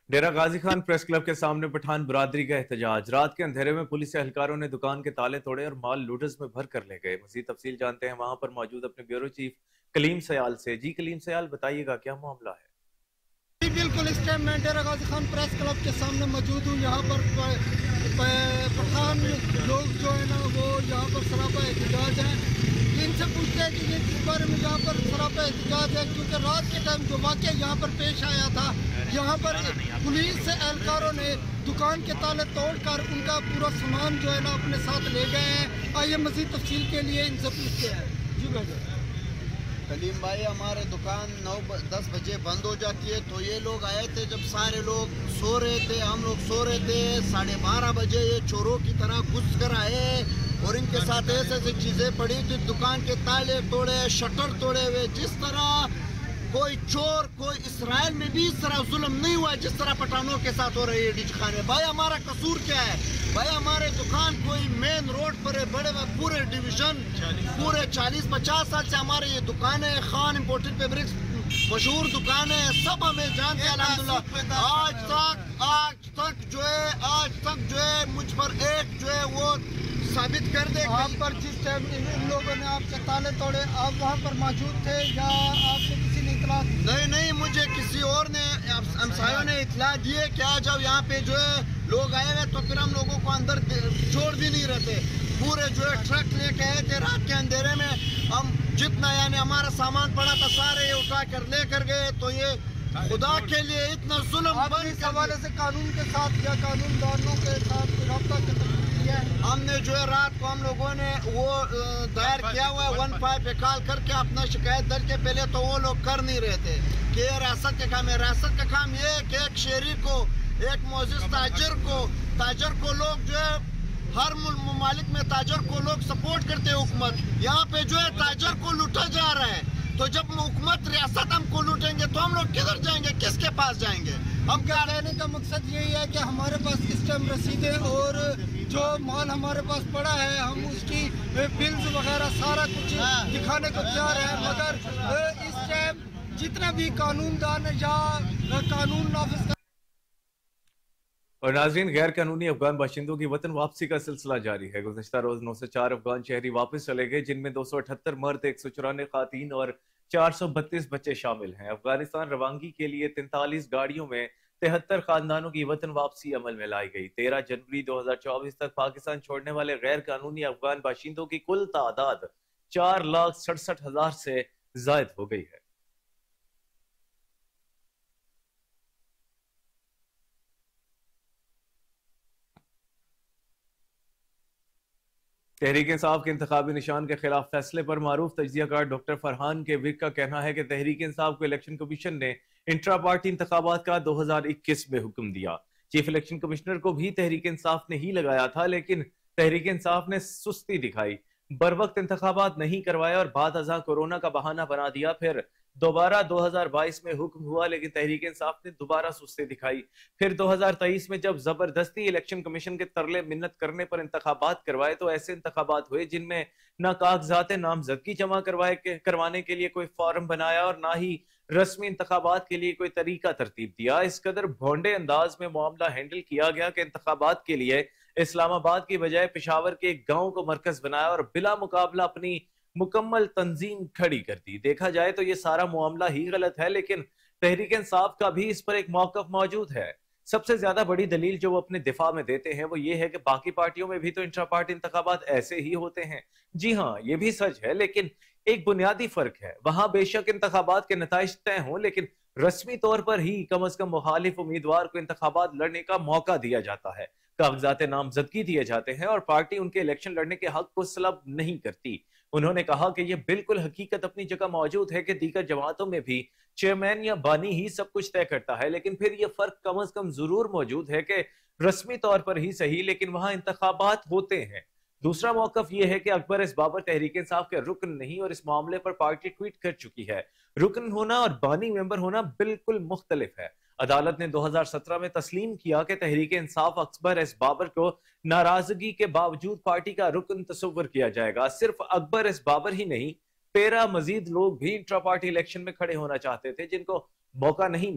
डेरा गाजी खान प्रेस क्लब के सामने पठान बरादरी का एहतजाज। रात के अंधेरे में पुलिस एहलकारों ने दुकान के ताले तोड़े और माल लूटर्स में भर कर ले गए। मजीद तफसील जानते हैं वहां पर मौजूद अपने ब्यूरो चीफ कलीम सयाल से। जी कलीम सयाल, बताइएगा क्या मामला है? बिल्कुल, इस टाइम मैं डेरा गाजी खान प्रेस क्लब के सामने मौजूद हूँ। यहाँ पर पठान लोग जो है ना वो यहाँ पर सरापा एहतजाज है। इनसे पूछते हैं कि ये किस बारे में यहाँ पर सरापा एहतजाज है, क्योंकि रात के टाइम जो वाक़या यहाँ पर पेश आया था, यहाँ पर पुलिस एहलकारों ने दुकान के ताले तोड़कर उनका पूरा सामान जो है ना अपने साथ ले गए हैं। आइए मज़ीद तफसील के लिए इनसे पूछते हैं। जी भाई कलीम भाई, हमारे दुकान 9-10 बजे बंद हो जाती है, तो ये लोग आए थे जब सारे लोग सो रहे थे, हम लोग सो रहे थे। 12:30 बजे ये चोरों की तरह घुस कर आए और इनके साथ ऐसे ऐसी चीज़ें पड़ी थी। दुकान के ताले तोड़े, शटर तोड़े हुए। जिस तरह कोई चोर, कोई इसराइल में भी इस तरह जुल्म नहीं हुआ जिस तरह पठानों के साथ हो रही है डीज खाने। भाई हमारा कसूर क्या है? भाई हमारे दुकान कोई मेन रोड पर है, बड़े पूरे डिवीजन, पूरे 40-50 साल से हमारे ये दुकान है। खान इम्पोर्टेड फैब्रिक्स मशहूर दुकान है, सब हमें जानते हैं अल्हम्दुलिल्लाह। आज तक जो है मुझ पर एक जो है वो साबित कर दे। आप पर जिस टाइम इन लोगों ने आपके ताले तोड़े, आप वहाँ पर मौजूद थे या आपको किसी ने इतला? नहीं, मुझे किसी और ने, हमसायों ने इतला दिए कि आ जाओ यहाँ पे जो है लोग आए हुए, तो फिर हम लोगों को अंदर छोड़ भी नहीं रहते। पूरे जो है ट्रक लेके आए थे रात के अंधेरे में। हम जितना यानी हमारा सामान पड़ा था सारे उठा कर ले कर गए। तो ये खुदा के लिए इतना जुल्म बंद। इस हवाले से कानून के साथ या कानूनदानों के साथ रब्ता किया है? हमने जो है रात को हम लोगों ने वो दायर किया हुआ है 15 कॉल करके अपना शिकायत दर्ज के। पहले तो वो लोग कर नहीं रहे थे कि ये रियासत का काम है। रियासत का काम ये है कि एक शहरी को, एक मोअज़्ज़िज़ ताजर को लोग जो है हर ममालिक में ताजर को लोग सपोर्ट करते हैं हुकूमत। यहाँ पे जो है ताजर को लूटा जा रहा है। तो जब हुकूमत रियासत हमको लूटेंगे तो हम लोग किधर जाएंगे, किसके पास जाएंगे? हम क्या कहने का मकसद यही है कि हमारे पास इस टाइम रसीदें और जो माल हमारे पास पड़ा है, हम उसकी बिल्स वगैरह सारा कुछ दिखाने को तैयार है, मगर इस टाइम जितना भी कानूनदान या कानून नाफिज। और नाज़रीन, गैर कानूनी अफगान बाशिंदों की वतन वापसी का सिलसिला जारी है। गुज़श्ता रोज 904 अफगान शहरी वापस चले गए, जिनमें 278 मर्द, 194 खातीन और 432 बच्चे शामिल हैं। अफगानिस्तान रवानगी के लिए 43 गाड़ियों में 73 खानदानों की वतन वापसी अमल में लाई गई। 13 जनवरी 2024 तक पाकिस्तान छोड़ने वाले गैर कानूनी अफगान बाशिंदों की कुल तादाद 4,67,000 से जायद हो गई है। तहरीक इंसाफ के इंतखाबी निशान के खिलाफ फैसले पर मारूफ तज्जियाकार डॉक्टर फरहान के विक का कहना है कि तहरीक इंसाफ को इलेक्शन कमीशन ने इंट्रा पार्टी इंतखाबात का 2021 में हुक्म दिया। चीफ इलेक्शन कमिश्नर को भी तहरीक इंसाफ ने ही लगाया था, लेकिन तहरीक इंसाफ ने सुस्ती दिखाई, बर वक्त इंतखाबात नहीं करवाया और बाद अज़ां कोरोना का बहाना बना दिया। फिर दोबारा 2022 में हुक्म हुआ, लेकिन तहरीक इंसाफ ने दोबारा सुस्ती दिखाई। फिर 2023 में जब जबरदस्ती इलेक्शन कमीशन के तरले मिन्नत करने पर इंतखाबात करवाए, तो ऐसे इंतखाबात हुए जिनमें ना कागजात नामजदगी जमा करवाने के लिए कोई फॉर्म बनाया और ना ही रस्मी इंतखाबात के लिए कोई तरीका तरतीब दिया। इस कदर भोंडे अंदाज में मामला हैंडल किया गया कि इंतखाबात के लिए इस्लामाबाद की बजाय पेशावर के एक गांव को मरकज बनाया और बिला मुकाबला अपनी मुकम्मल तंजीम खड़ी कर दी। देखा जाए तो ये सारा मामला ही गलत है, लेकिन तहरीक इंसाफ का भी इस पर एक मौक़िफ़ मौजूद है। सबसे ज्यादा बड़ी दलील जो वो अपने दिफा में देते हैं वो ये है कि बाकी पार्टियों में भी तो इंट्रा पार्टी इंतखाबात ऐसे ही होते हैं। जी हाँ, ये भी सच है, लेकिन एक बुनियादी फर्क है। वहां बेशक इंतखाबात के नताइज तय हों, लेकिन रस्मी तौर पर ही कम अज कम मुखालिफ उम्मीदवार को इंतखाबात लड़ने का मौका दिया जाता है, कागजात नामजदगी दिए जाते हैं और पार्टी उनके इलेक्शन लड़ने के हक को सलब नहीं करती। उन्होंने कहा कि यह बिल्कुल हकीकत अपनी जगह मौजूद है कि दीगर जमातों में भी चेयरमैन या बानी ही सब कुछ तय करता है, लेकिन फिर यह फर्क कम अज कम जरूर मौजूद है कि रस्मी तौर पर ही सही, लेकिन वहां इंतखाबात होते हैं। दूसरा मौकफ यह है कि अकबर एस बाबर तहरीक इंसाफ के रुकन नहीं और इस मामले पर पार्टी ट्वीट कर चुकी है। रुकन होना और बानी मेंबर होना बिल्कुल मुख्तलिफ है। अदालत ने 2017 में तस्लीम किया कि तहरीक इंसाफ अकबर एस बाबर को नाराजगी के बावजूद पार्टी का रुकन तस्वर किया जाएगा। सिर्फ अकबर एस बाबर ही नहीं, 13 मजीद लोग भी इंट्रा पार्टी इलेक्शन में खड़े होना चाहते थे, जिनको मौका नहीं मिला।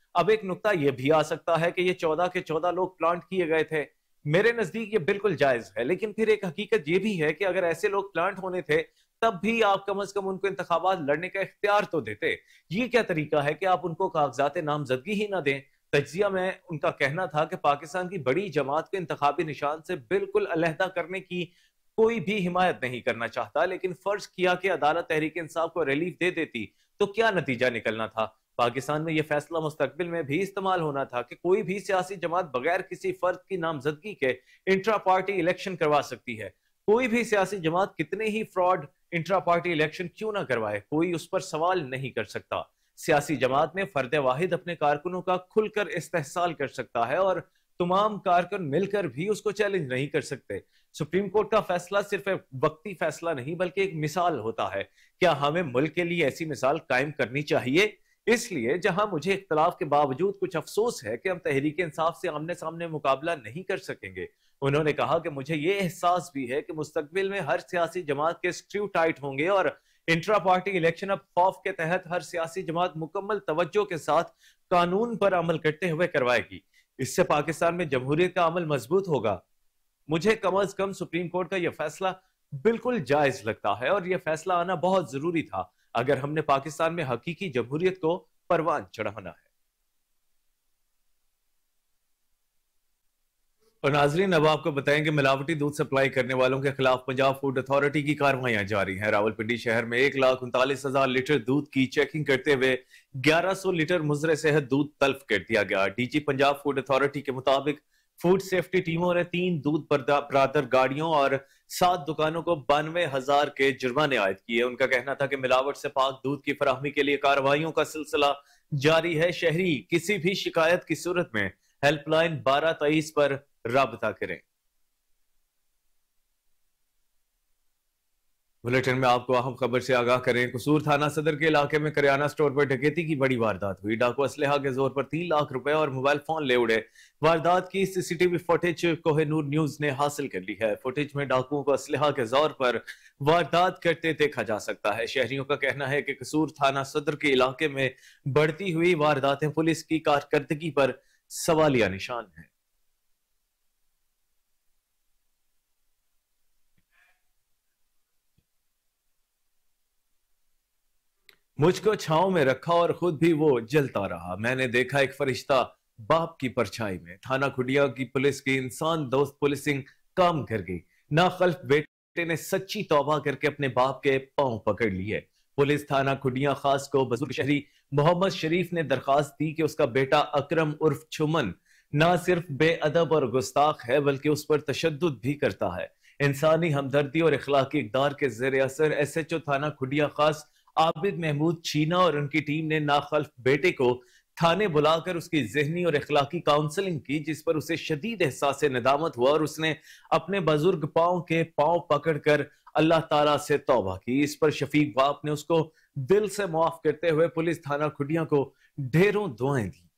अब एक नुक्ता यह भी आ सकता है कि ये 14 के 14 लोग प्लांट किए गए थे। मेरे नजदीक ये बिल्कुल जायज है, लेकिन फिर एक हकीकत ये भी है कि अगर ऐसे लोग प्लांट होने थे तब भी आप कम से कम उनको इंतखाबात लड़ने का इख्तियार तो देते। ये क्या तरीका है कि आप उनको कागजात नामजदगी ही ना दें। तज्जिया में उनका कहना था कि पाकिस्तान की बड़ी जमात को इंतखाबी निशान से बिल्कुल अलहदा करने की कोई भी हिमायत नहीं करना चाहता, लेकिन फर्ज किया कि अदालत तहरीक इंसाफ को रिलीफ दे देती तो क्या नतीजा निकलना था। पाकिस्तान में यह फैसला मुस्तकबिल में भी इस्तेमाल होना था कि कोई भी सियासी जमात बगैर किसी फर्द की नामजदगी के इंट्रा पार्टी इलेक्शन करवा सकती है। कोई भी सियासी जमात कितने ही फ्रॉड इंट्रा पार्टी इलेक्शन क्यों ना करवाए, कोई उस पर सवाल नहीं कर सकता। सियासी जमात में फर्द वाहिद अपने कारकुनों का खुलकर इस्तेहसाल कर सकता है और तमाम कारकुन मिलकर भी उसको चैलेंज नहीं कर सकते। सुप्रीम कोर्ट का फैसला सिर्फ एक वक्ती फैसला नहीं बल्कि एक मिसाल होता है। क्या हमें मुल्क के लिए ऐसी मिसाल कायम करनी चाहिए? इसलिए जहां मुझे इख्तलाफ के बावजूद कुछ अफसोस है कि हम तहरीक इंसाफ से आमने सामने मुकाबला नहीं कर सकेंगे, उन्होंने कहा कि मुझे ये एहसास भी है कि मुस्तकबिल में हर सियासी जमात के स्क्रू टाइट होंगे और इंट्रा पार्टी इलेक्शन अब खौफ के तहत हर सियासी जमात मुकम्मल तवज्जो के साथ कानून पर अमल करते हुए करवाएगी। इससे पाकिस्तान में जमहूरियत का अमल मजबूत होगा। मुझे कम से कम सुप्रीम कोर्ट का यह फैसला बिल्कुल जायज लगता है और यह फैसला आना बहुत जरूरी था अगर हमने पाकिस्तान में हकीकी जमहूरियत को परवान चढ़ाना है। और नाजरीन, अब आपको बताएंगे मिलावटी दूध सप्लाई करने वालों के खिलाफ पंजाब फूड अथॉरिटी की कार्रवाइयां जारी हैं। रावलपिंडी शहर में 1,39,000 लीटर दूध की चेकिंग करते हुए 1100 लीटर मुजरे सेहत दूध तल्फ कर दिया गया। डीजी पंजाब फूड अथॉरिटी के मुताबिक फूड सेफ्टी टीमों ने 3 दूध बरादर गाड़ियों और 7 दुकानों को 92,000 के जुर्माने आयद किए। उनका कहना था कि मिलावट से पाक दूध की फराहमी के लिए कार्रवाइयों का सिलसिला जारी है। शहरी किसी भी शिकायत की सूरत में हेल्पलाइन 1223 पर राबता करें। बुलेटिन में आपको अहम खबर से आगाह करें। कसूर थाना सदर के इलाके में करियाना स्टोर पर डकैती की बड़ी वारदात हुई। डाकू असलहा के जोर पर 3 लाख रुपए और मोबाइल फोन ले उड़े। वारदात की सीसीटीवी फुटेज कोहिनूर न्यूज ने हासिल कर ली है। फुटेज में डाकुओं को असलहा के जोर पर वारदात करते देखा जा सकता है। शहरियों का कहना है कि कसूर थाना सदर के इलाके में बढ़ती हुई वारदातें पुलिस की कारकर्दगी पर सवालिया निशान है। मुझको छांव में रखा और खुद भी वो जलता रहा। मैंने देखा एक फरिश्ता बाप की परछाई में। थाना खुडिया की पुलिस की इंसान दोस्त पुलिसिंग काम कर गई। नाखल्फ बेटे ने सच्ची तौबा करके अपने बाप के पांव पकड़ लिए। पुलिस थाना खुडिया खास को बुजुर्ग शहरी मोहम्मद शरीफ ने दरखास्त दी कि उसका बेटा अकरम उर्फ छुमन ना सिर्फ बेअदब और गुस्ताख है बल्कि उस पर तशद्दुद भी करता है। इंसानी हमदर्दी और इखलाकी इक़दार के ज़ेर असर SHO थाना खुडिया खास आबिद महमूद चीना और उनकी टीम ने नाखल्फ बेटे को थाने बुलाकर उसकी ज़हनी और इखलाकी काउंसलिंग की, जिस पर उसे शदीद एहसास नदामत हुआ और उसने अपने बुजुर्ग पांव के पांव पकड़कर अल्लाह ताला से तौबा की। इस पर शफीक बाप ने उसको दिल से माफ करते हुए पुलिस थाना खुडिया को ढेरों दुआएं दी।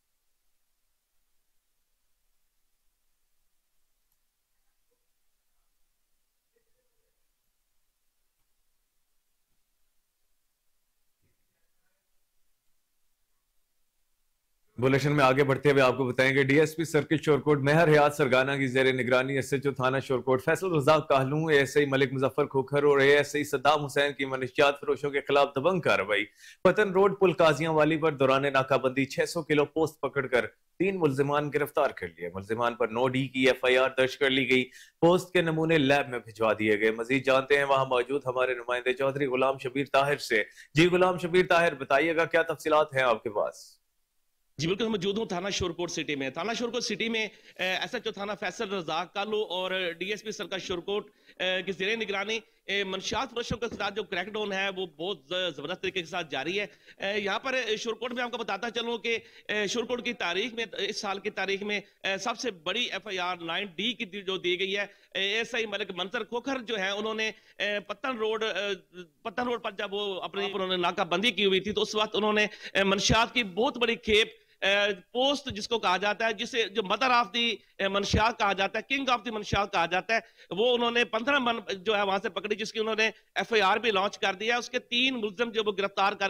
बुलेटिन में आगे बढ़ते हुए आपको बताएंगे डीएसपी सर्किल शोरकोट मेहर हयात सरगाना की जेर निगरानी SHO थाना शोरकोट फैसल रजाक काहलू, ASI मलिक मुजफ्फर खोखर और ASI सद्दाम हुसैन की मनशियात फरोशों के खिलाफ दबंग कार्रवाई। पतन रोड पुल काजियां वाली पर दौरान नाकाबंदी 600 किलो पोस्ट पकड़कर 3 मुल्जिमान गिरफ्तार कर लिए। मुल्जिमान पर 9D की FIR दर्ज कर ली गई। पोस्ट के नमूने लैब में भिजवा दिए गए। मजीद जानते हैं वहां मौजूद हमारे नुमाइंदे चौधरी गुलाम शबीर ताहिर से। जी गुलाम शबीर ताहिर, बताइएगा क्या तफसीलात हैं आपके पास? जी बिल्कुल, मौजूद हूँ थाना शोरकोट सिटी में। थाना शोरकोट सिटी में SHO थाना फैसल रजाक कालू और DSP सरकार शोरकोट की ज़ेरे निगरानी मनशियात फरोशों के साथ जो क्रैकडाउन है वो बहुत ज़बरदस्त तरीके के साथ जारी है। यहाँ पर शोरकोट में आपको बताता चलूँ कि शोरकोट की तारीख में, इस साल की तारीख में सबसे बड़ी FIR 9D की जो दी गई है। ASI मलिक मंसर खोखर जो है उन्होंने पत्तन रोड पर जब वो उन्होंने नाकाबंदी की हुई थी तो उस वक्त उन्होंने मनशियात की बहुत बड़ी खेप पोस्ट जिसको कहा जाता है, जिसे जो मदर ऑफ दी मनशियात कहा जाता है, किंग ऑफ दी मनशियात कहा जाता है, वो उन्होंने 15 मन जो है वहां से पकड़ी, जिसकी उन्होंने FIR भी लॉन्च कर दिया। उसके 3 मुल्जिम जो वो गिरफ्तार करके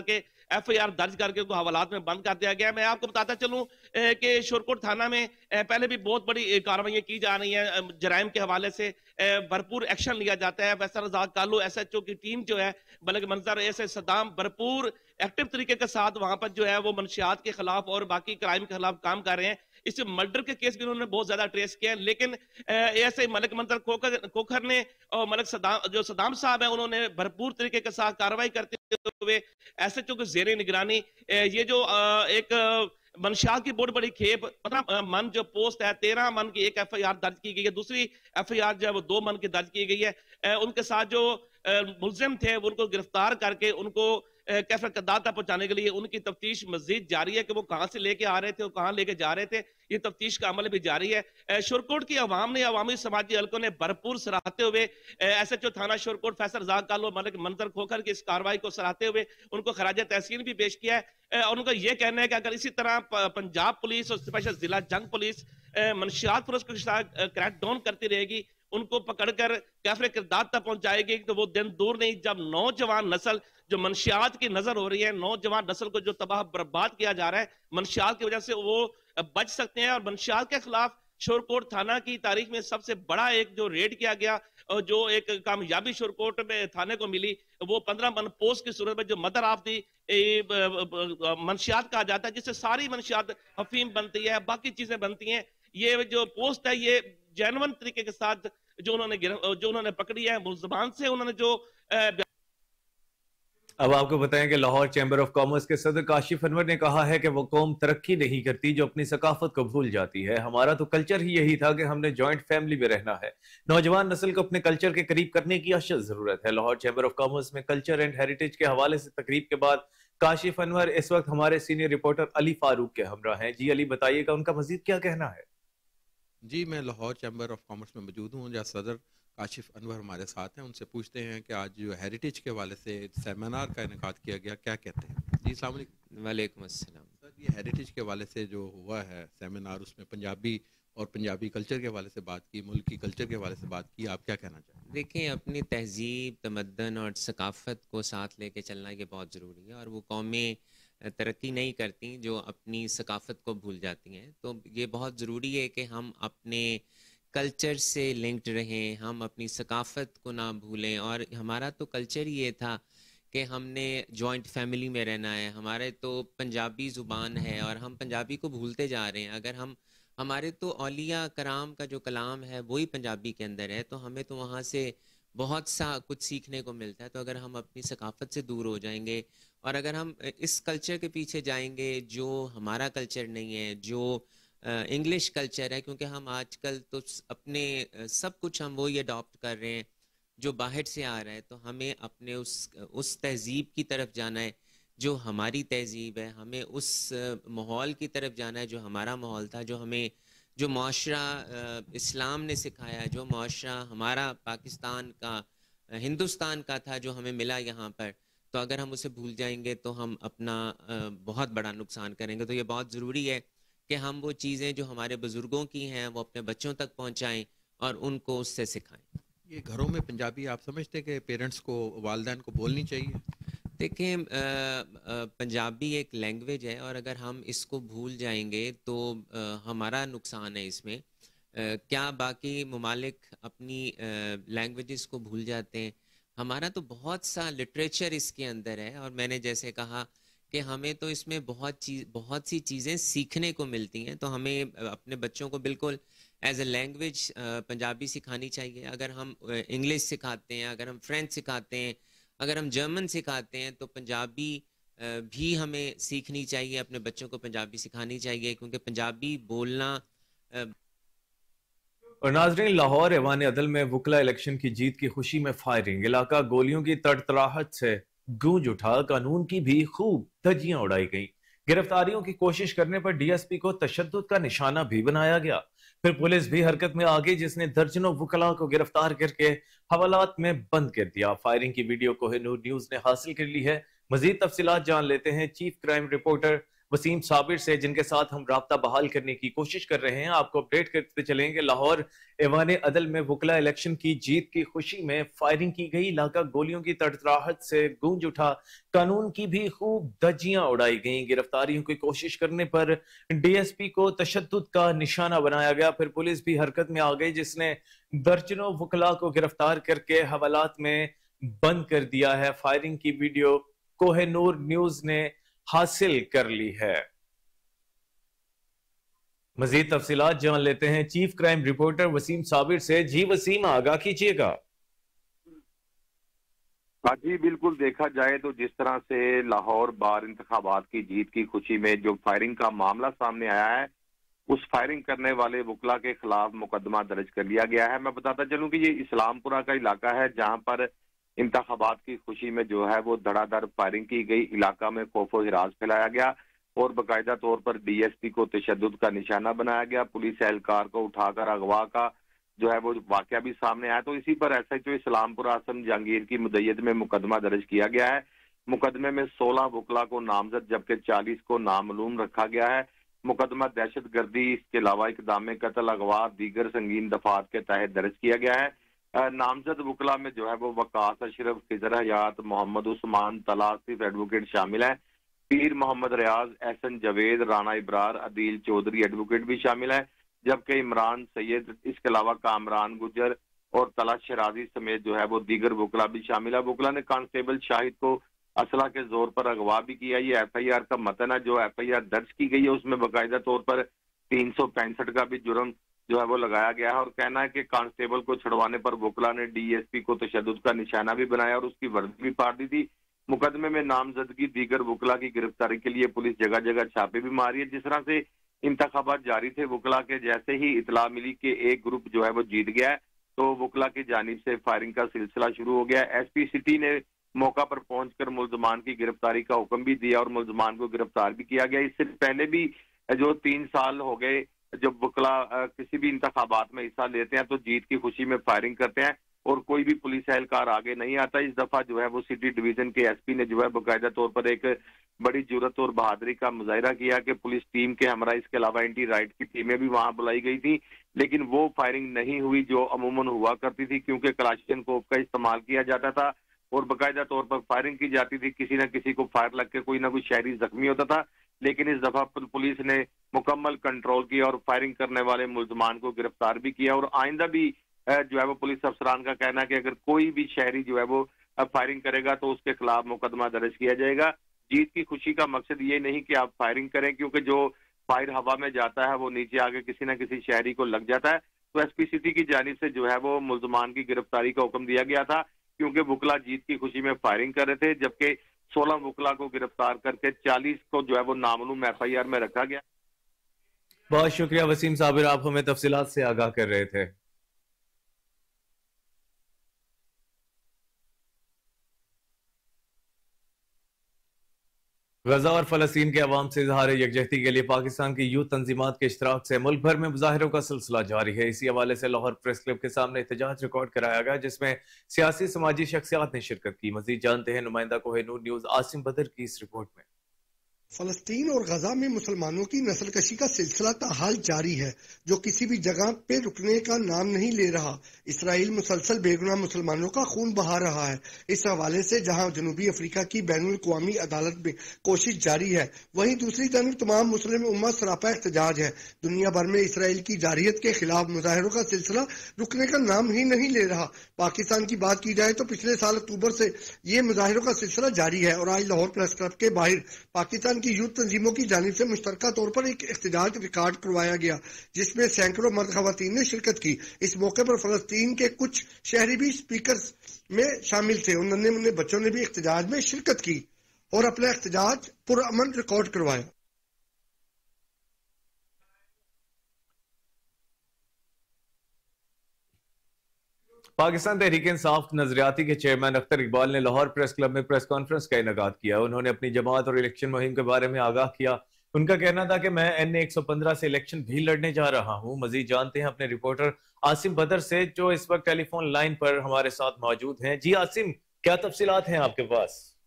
FIR दर्ज करके उनको हवालात में बंद कर दिया गया। मैं आपको बताता चलूं कि शोरकोट थाना में पहले भी बहुत बड़ी कार्रवाइयां की जा रही हैं, जराइम के हवाले से भरपूर एक्शन लिया जाता है। फैसल रज़ाक कालू SHO की टीम जो है बल्कि मंजर ऐसे सदाम भरपूर एक्टिव तरीके के साथ वहां पर जो है वो मनशियात के खिलाफ और बाकी क्राइम के खिलाफ काम कर रहे हैं। इस मर्डर के केस भी उन्होंने बहुत ज्यादा ट्रेस किया है, लेकिन ऐसे मलिक मंजर खोखर ने और मलिक सदाम साहब है, उन्होंने भरपूर तरीके के साथ कार्रवाई करते हुए SHO की ज़ेरे निगरानी ये जो एक मंशियात की बहुत बड़ी खेप 15 मन जो पोस्ट है, 13 मन की एक FIR दर्ज की गई है, दूसरी FIR जो है वो 2 मन की दर्ज की गई है। उनके साथ जो मुलजिम थे उनको गिरफ्तार करके उनको कैफे कद्दात तक पहुंचाने के लिए उनकी तफ्तीश मजीद जारी है कि वो कहां से लेके आ रहे थे और कहां लेके जा रहे थे। ये तफ्तीश का अमल भी जारी है। शोरकोट की अवाम ने, अवामी समाजी हलकों ने भरपूर सराहते हुए SHO थाना शोरकोट फैसल रज़ाक कालू मलिक मंजर खोखर की इस कार्रवाई को सराहते हुए उनको खराज तहसीन भी पेश किया है। और उनका ये कहना है कि अगर इसी तरह पंजाब पुलिस और स्पेशल जिला जंग पुलिस मनशियात फरोश के साथ क्रैक डाउन करती रहेगी, उनको पकड़कर कैफरे किरदार तक पहुंचाएगी, तो वो दिन दूर नहीं जब नौजवान नस्ल जो मनशियात की नजर हो रही है, नौजवान नस्ल को जो तबाह बर्बाद किया जा रहा है मनशियात की वजह से, वो बच सकते हैं। और मनशियात के खिलाफ शोरकोट थाना की तारीख में सबसे बड़ा एक जो रेड किया गया और जो एक कामयाबी शोरकोट में थाने को मिली, वो 15 मन पोस्ट की सूरत में जो मदर ऑफ दी मनशियात कहा जाता है, जिससे सारी मनशियात अफीम बनती है, बाकी चीजें बनती हैं। ये जो पोस्ट है ये जेन्युइन तरीके के साथ जो उन्होंने पकड़ी है, मुल्ज़मान से उन्होंने जो अब आपको बताएं कि लाहौर चैम्बर ऑफ कॉमर्स के सदर काशिफ अनवर ने कहा है कि वो कौम तरक्की नहीं करती जो अपनी सकाफत को भूल जाती है। हमारा तो कल्चर ही यही था कि हमने जॉइंट फैमिली में रहना है। नौजवान नस्ल को अपने कल्चर के करीब करने की अशद जरूरत है। लाहौर चैम्बर ऑफ कॉमर्स में कल्चर एंड हेरिटेज के हवाले से तकरीब के बाद काशिफ अनवर इस वक्त हमारे सीनियर रिपोर्टर अली फारूक के हमरा हैं। जी अली, बताइएगा उनका मजीद क्या कहना है। जी, मैं लाहौर चैम्बर ऑफ कॉमर्स में मौजूद हूँ जहाँ सदर काशिफ अनवर हमारे साथ हैं। उनसे पूछते हैं कि आज जो हेरिटेज के हवाले से सेमिनार का इनेकाद किया गया, क्या कहते हैं। जी अस्सलाम वालेकुम। वालेकुम अस्सलाम। सर, ये हेरिटेज के हवाले से जो हुआ है सेमिनार, उसमें पंजाबी और पंजाबी कल्चर के हवाले से बात की, मुल्क की कल्चर के हवाले से बात की, आप क्या कहना चाहें। देखें, अपनी तहजीब, तमद्दन और सकाफ़त को साथ लेके चलना ये बहुत ज़रूरी है, और वो कौमें तरक्की नहीं करती जो अपनी सकाफ़त को भूल जाती हैं। तो ये बहुत ज़रूरी है कि हम अपने कल्चर से लिंक्ड रहें, हम अपनी सकाफ़त को ना भूलें। और हमारा तो कल्चर ही ये था कि हमने जॉइंट फैमिली में रहना है, हमारे तो पंजाबी ज़ुबान है और हम पंजाबी को भूलते जा रहे हैं। अगर हमारे तो औलिया कराम का जो कलाम है वही पंजाबी के अंदर है, तो हमें तो वहाँ से बहुत सा कुछ सीखने को मिलता है। तो अगर हम अपनी सकाफ़त से दूर हो जाएंगे और अगर हम इस कल्चर के पीछे जाएंगे जो हमारा कल्चर नहीं है, जो इंग्लिश कल्चर है, क्योंकि हम आजकल तो अपने सब कुछ हम वही अडॉप्ट कर रहे हैं जो बाहर से आ रहा है, तो हमें अपने उस तहजीब की तरफ जाना है जो हमारी तहजीब है, हमें उस माहौल की तरफ जाना है जो हमारा माहौल था, जो मुआशरा इस्लाम ने सिखाया, जो मुआशरा हमारा पाकिस्तान का, हिंदुस्तान का था, जो हमें मिला यहाँ पर। तो अगर हम उसे भूल जाएंगे तो हम अपना बहुत बड़ा नुकसान करेंगे। तो ये बहुत ज़रूरी है कि हम वो चीज़ें जो हमारे बुज़ुर्गों की हैं वो अपने बच्चों तक पहुँचाएँ और उनको उससे सिखाएँ। ये घरों में पंजाबी आप समझते हैं कि पेरेंट्स को, वालिदैन को बोलनी चाहिए। देखें, पंजाबी एक लैंग्वेज है और अगर हम इसको भूल जाएंगे तो हमारा नुकसान है इसमें। क्या बाकी ममालिक अपनी लैंग्वेजेस को भूल जाते हैं? हमारा तो बहुत सा लिटरेचर इसके अंदर है और मैंने जैसे कहा कि हमें तो इसमें बहुत सी चीज़ें सीखने को मिलती हैं। तो हमें अपने बच्चों को बिल्कुल एज ए लैंग्वेज पंजाबी सिखानी चाहिए। अगर हम इंग्लिश सिखाते हैं, अगर हम फ्रेंच सिखाते हैं, अगर हम जर्मन सिखाते हैं, तो पंजाबी भी हमें सीखनी चाहिए, अपने बच्चों को पंजाबी सिखानी चाहिए, क्योंकि पंजाबी बोलना। और नाज़रीन, लाहौर ऐवान अदल में वकला इलेक्शन की जीत की खुशी में फायरिंग, इलाका गोलियों की तड़तड़ाहट से गूंज उठा, कानून की भी खूब धज्जियां उड़ाई गईं। गिरफ्तारियों की कोशिश करने पर डीएसपी को तशद्दुद का निशाना भी बनाया गया। फिर पुलिस भी हरकत में आ गई, जिसने दर्जनों वकला को गिरफ्तार करके हवालात में बंद कर दिया। फायरिंग की वीडियो कोहिनूर न्यूज ने हासिल कर ली है। मजीद तफसीलात जान लेते हैं chief crime reporter Waseem Sabir से, जिनके साथ हम राब्ता बहाल करने की कोशिश कर रहे हैं। आपको अपडेट करते चलेंगे। लाहौर ऐवान अदल में वकला इलेक्शन की जीत की खुशी में फायरिंग की गई। इलाका गोलियों की तड़तड़ाहट से गूंज उठा। कानून की भी खूब धज्जियां उड़ाई गईं। गिरफ्तारियों की कोशिश करने पर डीएसपी को तशद्दुद का निशाना बनाया गया। फिर पुलिस भी हरकत में आ गई, जिसने दर्जनों वकला को गिरफ्तार करके हवालात में बंद कर दिया है। फायरिंग की वीडियो कोहिनूर न्यूज ने हासिल कर ली है। मजीद तफसीलात जान लेते हैं chief crime reporter Waseem Sabir से। जी वसीम, आगाह कीजिएगा। हाँ जी, बिल्कुल। देखा जाए तो जिस तरह से लाहौर बार इंतखाबात की जीत की खुशी में जो फायरिंग का मामला सामने आया है, उस फायरिंग करने वाले वकला के खिलाफ मुकदमा दर्ज कर लिया गया है। मैं बताता चलूं कि ये इस्लामपुरा का इलाका है, जहां पर इंतखाबात की खुशी में जो है वो धड़ाधड़ फायरिंग की गई। इलाका में खौफ व हिरास फैलाया गया और बाकायदा तौर पर डीएसपी को तशद्दुद का निशाना बनाया गया। पुलिस एहलकार को उठाकर अगवा का जो है वो वाकया भी सामने आया। तो इसी पर SHO इस्लामपुरा आसम जहांगीर की मुद्दत में मुकदमा दर्ज किया गया है। मुकदमे में 16 वकला को नामजद जबकि 40 को नामालूम रखा गया है। मुकदमा दहशत गर्दी, इसके अलावा इकदाम कत्ल, अगवा, दीगर संगीन दफात के तहत दर्ज किया गया है। नामजद वकला में जो है वो वकास अशरफ, खिजर हयात, मोहम्मद उस्मान, तलासिफ एडवोकेट शामिल है। पीर मोहम्मद रियाज, एहसन जवेद, राना इब्रार, अदील चौधरी एडवोकेट भी शामिल है। जबकि इमरान सैयद, इसके अलावा कामरान गुजर और तला शराजी समेत जो है वो दीगर वकला भी शामिल है। वकला ने कांस्टेबल शाहिद को असला के जोर पर अगवा भी किया। ये FIR का मतन है। जो FIR दर्ज की गई है उसमें बाकायदा तौर पर 365 का भी जुर्म जो है वो लगाया गया है। और कहना है कि कांस्टेबल को छुड़वाने पर वकला ने DSP को तशद्दुद का निशाना भी बनाया और उसकी वर्दी भी फाड़ दी थी। मुकदमे में नामजदगी दीगर वकला की गिरफ्तारी के लिए पुलिस जगह जगह छापे भी मारी है। जिस तरह से इंतखाबात जारी थे वकला के, जैसे ही इतला मिली कि एक ग्रुप जो है वो जीत गया है, तो वकला की जानिब से फायरिंग का सिलसिला शुरू हो गया। SP सिटी ने मौका पर पहुंचकर मुल्जमान की गिरफ्तारी का हुक्म भी दिया और मुल्जमान को गिरफ्तार भी किया गया। इससे पहले भी जो 3 साल हो गए जब वकला किसी भी इंतखाबात में हिस्सा लेते हैं तो जीत की खुशी में फायरिंग करते हैं और कोई भी पुलिस एहलकार आगे नहीं आता। इस दफा जो है वो सिटी डिवीजन के SP ने जो है बाकायदा तौर पर एक बड़ी जुर्रत और बहादुरी का मुजाहिरा किया कि पुलिस टीम के हमरा इसके अलावा एंटी राइट की टीमें भी वहां बुलाई गई थी, लेकिन वो फायरिंग नहीं हुई जो अमूमन हुआ करती थी, क्योंकि कलाशनिकोव का इस्तेमाल किया जाता था और बाकायदा तौर पर फायरिंग की जाती थी। किसी न किसी को फायर लग के कोई ना कोई शहरी जख्मी होता था। लेकिन इस दफा पुलिस ने मुकम्मल कंट्रोल किया और फायरिंग करने वाले मुल्जमान को गिरफ्तार भी किया। और आइंदा भी जो है वो पुलिस अफसरान का कहना है कि अगर कोई भी शहरी जो है वो फायरिंग करेगा तो उसके खिलाफ मुकदमा दर्ज किया जाएगा। जीत की खुशी का मकसद ये नहीं कि आप फायरिंग करें, क्योंकि जो फायर हवा में जाता है वो नीचे आके किसी न किसी शहरी को लग जाता है। तो SP सिटी की जानिब से जो है वो मुल्जमान की गिरफ्तारी का हुक्म दिया गया था, क्योंकि वकला जीत की खुशी में फायरिंग कर रहे थे। जबकि 16 वकला को गिरफ्तार करके 40 को जो है वो नामालूम FIR में रखा गया। बहुत शुक्रिया वसीम साबिर, आप हमें तफसीलात से आगाह कर रहे थे। गजा और फलस्तीन के अवाम से इजहार यकजहती के लिए पाकिस्तान की यूथ तंजीमात के इश्तराक से मुल्क भर में मुजाहिरों का सिलसिला जारी है। इसी हवाले से लाहौर प्रेस क्लब के सामने एहतजाज रिकॉर्ड कराया गया, जिसमें सियासी समाजी शख्सियात ने शिरकत की। मजीद जानते हैं नुमाइंदा कोहिनूर न्यूज आसिम बदर की इस रिपोर्ट में। फलस्तीन और गजा में मुसलमानों की नस्लकशी का सिलसिला ताहाल जारी है, जो किसी भी जगह पे रुकने का नाम नहीं ले रहा। इसराइल मुसलसल बेगुनाह मुसलमानों का खून बहा रहा है। इस हवाले से जहां जनूबी अफ्रीका की बैनुल अक़वामी अदालत में कोशिश जारी है, वहीं दूसरी तरफ तमाम मुस्लिम उम्मा सरापा एहतजाज है। दुनिया भर में इसराइल की जारियत के खिलाफ मुजाहिरों का सिलसिला रुकने का नाम ही नहीं ले रहा। पाकिस्तान की बात की जाए तो पिछले साल अक्टूबर से ये मुजाहिरों का सिलसिला जारी है और आज लाहौर प्रेस क्लब के बाहर पाकिस्तान की यूथ तंजीमों की जानिब से मुश्तरका तौर पर एक एहतजाज रिकॉर्ड करवाया गया, जिसमें सैकड़ों मर्द खवातीन ने शिरकत की। इस मौके पर फलस्तीन के कुछ शहरी भी स्पीकर्स में शामिल थे और नन्हे मुन्ने बच्चों ने भी एहतजाज में शिरकत की और अपना एहतजाज पुरअमन रिकॉर्ड करवाया। पाकिस्तान तहरीक इंसाफ नजरियाती के चेयरमैन अख्तर इकबाल ने लाहौर प्रेस क्लब में प्रेस कॉन्फ्रेंस का इनेकाद किया। उन्होंने अपनी जमात और इलेक्शन मुहिम के बारे में आगाह किया। उनका कहना था कि मैं NA 115 से इलेक्शन भी लड़ने जा रहा हूं। मजीद जानते हैं अपने रिपोर्टर आसिम बदर से, जो इस वक्त टेलीफोन लाइन पर हमारे साथ मौजूद हैं। जी आसिम, क्या तफसीलात हैं आपके पास?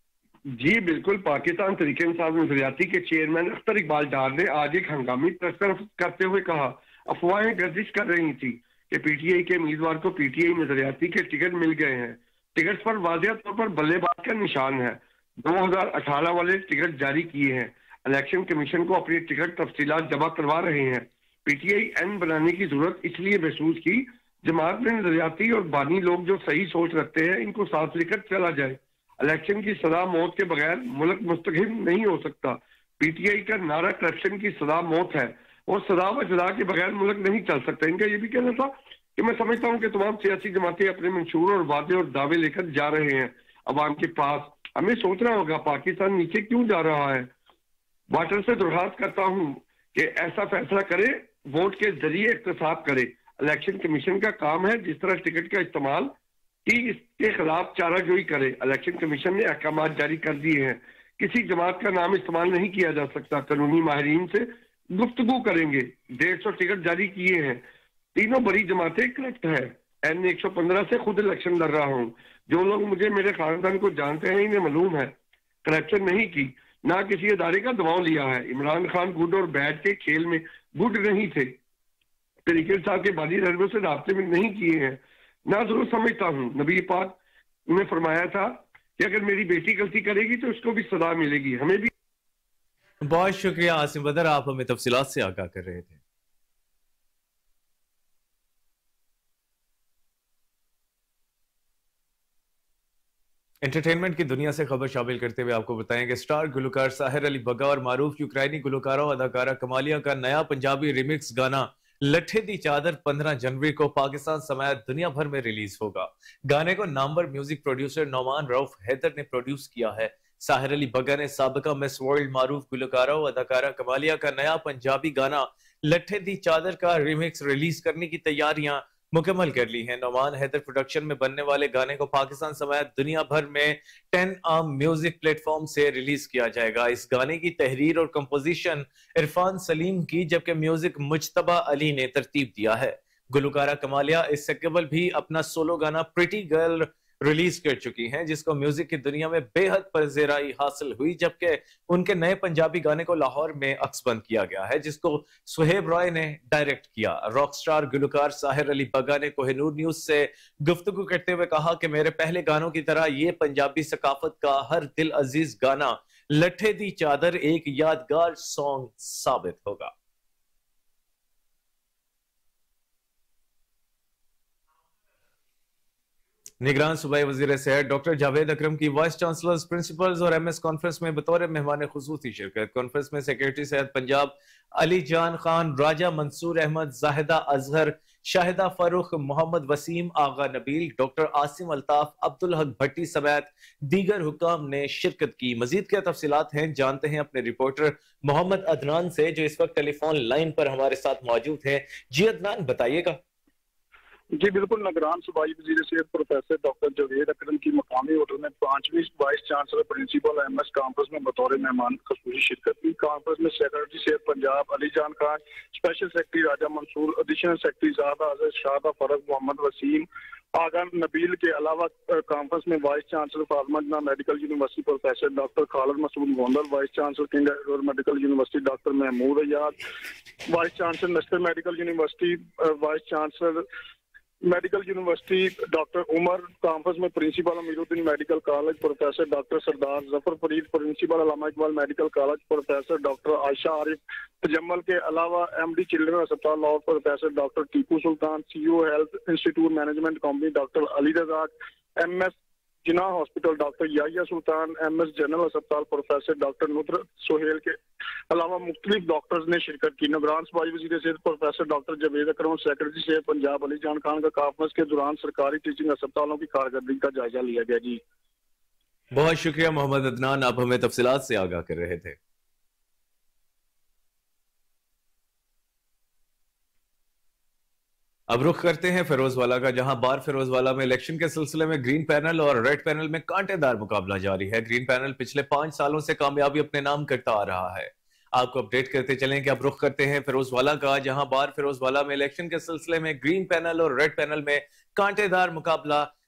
जी बिल्कुल, पाकिस्तान तहरीक इंसाफ नजरियाती के चेयरमैन अख्तर इकबाल डार ने आज एक हंगामी प्रेस कॉन्फ्रेंस करते हुए कहा, अफवाहें गर्दिश कर रही थी कि पीटीआई के उम्मीदवार को पीटीआई नजरियाती के टिकट मिल गए हैं। टिकट पर वाज़ेह तौर पर बल्लेबाज का निशान है। 2018 वाले टिकट जारी किए हैं। इलेक्शन कमीशन को अपनी टिकट तफसीलात जमा करवा रहे हैं। पीटीआई एन बनाने की जरूरत इसलिए महसूस की, जमात में नजरियाती और बानी लोग जो सही सोच रखते हैं इनको साथ लेकर चला जाए। इलेक्शन की सजा मौत के बगैर मुल्क मुस्तकिम नहीं हो सकता। पीटीआई का नारा करप्शन की सजा मौत है और सजा व जजा के बगैर मुल्क नहीं चल सकता। इनका ये भी कहना था कि मैं समझता हूँ कि तमाम सियासी जमातें अपने मंशूर और वादे और दावे लेकर जा रहे हैं अवाम के पास। हमें सोचना होगा पाकिस्तान नीचे क्यों जा रहा है। वाटर से दरख्वास्त करता हूँ कि ऐसा फैसला करे, वोट के जरिए इख्तिसाब करे। इलेक्शन कमीशन का काम है जिस तरह टिकट का इस्तेमाल कि इसके खिलाफ चाराजोई करे। इलेक्शन कमीशन ने अहकाम जारी कर दिए हैं। किसी जमात का नाम इस्तेमाल नहीं किया जा सकता। कानूनी माहिरीन से गुफ्तगू करेंगे। 150 टिकट जारी किए हैं। तीनों बड़ी जमातें करप्ट है। N 115 से खुद इलेक्शन लड़ रहा हूँ। जो लोग मुझे मेरे खानदान को जानते हैं इन्हें मालूम है करप्शन नहीं की, ना किसी अदारे का दबाव लिया है। इमरान खान गुड और बैड के खेल में गुड नहीं थे। तरीके साहब के बादी रहनुमा से राब्ते में नहीं किए हैं। ना जरूर समझता हूँ नबी पाक ने फरमाया था कि अगर मेरी बेटी गलती करेगी तो उसको भी सजा मिलेगी। हमें भी। बहुत शुक्रिया आसिम बदर, आप हमें तफसीलात से आगाह कर रहे थे। एंटरटेनमेंट की दुनिया से खबर शामिल करते हुए आपको बताएं कि स्टार गुलकार साहिर अली बग्गा और मारूफ यूक्रेनी गुलकारा और अदाकारा कमालिया का नया पंजाबी रिमिक्स गाना लट्ठे दी चादर 15 जनवरी को पाकिस्तान समेत दुनिया भर में रिलीज होगा। गाने को नामवर म्यूजिक प्रोड्यूसर नौमान रऊफ हैदर ने प्रोड्यूस किया है। साहिर अली बग्गा ने साबिका मिस वर्ल्ड मारूफ गुलकारा और अदाकारा कमालिया का नया पंजाबी गाना लट्ठे दी चादर का रिमिक्स रिलीज करने की तैयारियां मुकम्मल कर ली है। नौमान हैदर प्रोडक्शन में बनने वाले गाने को पाकिस्तान समेत दुनिया भर में 10 आम म्यूजिक प्लेटफॉर्म से रिलीज किया जाएगा। इस गाने की तहरीर और कंपोजिशन इरफान सलीम की, जबकि म्यूजिक मुज्तबा अली ने तरतीब दिया है। गुलकारा कमालिया इससे कबल भी अपना सोलो गाना प्रिटी गर्ल रिलीज कर चुकी हैं, जिसको म्यूजिक की दुनिया में बेहद पज़ेराई हासिल हुई, जबकि उनके नए पंजाबी गाने को लाहौर में अक्सबंद किया गया है, जिसको सुहेब रॉय ने डायरेक्ट किया। रॉक स्टार गुलकार साहिर अली बग्गा ने कोहिनूर न्यूज से गुफ्तगू करते हुए कहा कि मेरे पहले गानों की तरह ये पंजाबी सकाफत का हर दिल अजीज गाना लट्ठे दी चादर एक यादगार सॉन्ग साबित होगा। निगरान सूबाई वजीर सेहत डॉक्टर जावेद अकरम की वाइस चांसलर्स, प्रिंसिपल्स और MS कॉन्फ्रेंस में बतौर मेहमान खुसूसी शिरकत। कॉन्फ्रेंस में सेक्रेटरी सेहत पंजाब अली जान खान, राजा मंसूर अहमद, जाहिदा अजहर, शाहिदा फरूख, मोहम्मद वसीम, आगा नबील, डॉक्टर आसिम अल्ताफ, अब्दुल हक भट्टी समेत दीगर हुकाम ने शिरकत की। मजीद क्या तफसीलात हैं जानते हैं अपने रिपोर्टर मोहम्मद अदनान से, जो इस वक्त टेलीफोन लाइन पर हमारे साथ मौजूद है। जी अदनान, बताइएगा। जी बिल्कुल, निगरान सूबाई वजीर सेहत प्रोफेसर डॉक्टर जावेद अकरम की मकामी होटल में 5वीं vice chancellor principal MS conference में बतौर मेहमान खसूसी शिरकत की। कॉन्फ्रेंस में सेक्रेटरी सेहत Punjab Ali Jan Khan, special secretary Raja Mansoor, additional secretary Zahida Azhar, Shahida Farrukh, Mohammad Waseem, Agha Nabeel के अलावा कॉन्फ्रेंस में vice chancellor Fatima medical university professor doctor Khalid Masood Gondal, vice chancellor King Edward medical university doctor Mahmood Ayaz, vice chancellor national medical university, vice chancellor medical university doctor Umar, conference में principal Amiruddin medical college professor doctor Sardar Zafar Farid, principal Allama Iqbal medical college professor doctor Ayesha Arif, Tajammal के अलावा MD children अस्पताल Lahore professor doctor Tipu Sultan, CEO health institute management company doctor Ali Razzaq, MS Jinnah hospital doctor Yahya Sultan, MS general अस्पताल professor doctor Nusrat Sohail के अलावा मुख्तलिफ doctors ने शिरकत की। निगरान सूबाई वजीर सेहत professor doctor Javed Akram, secretary सेहत पंजाब अली जान खान का कॉन्फ्रेंस के दौरान सरकारी टीचिंग अस्पतालों की कारकर्दगी का जायजा लिया गया। जी बहुत शुक्रिया मोहम्मद अदनान, आप हमें तफसीलात से आगाह कर रहे थे। अब रुख करते हैं फिरोजवाला का, जहां बार फिरोजवाला में इलेक्शन के सिलसिले में ग्रीन पैनल और रेड पैनल में कांटेदार मुकाबला जारी है। ग्रीन पैनल पिछले 5 सालों से कामयाबी अपने नाम करता आ रहा है। आपको अपडेट करते चलें कि अब रुख करते हैं फिरोजवाला का, जहां बार फिरोजवाला में इलेक्शन के सिलसिले में ग्रीन पैनल और रेड पैनल में कांटेदार मुकाबला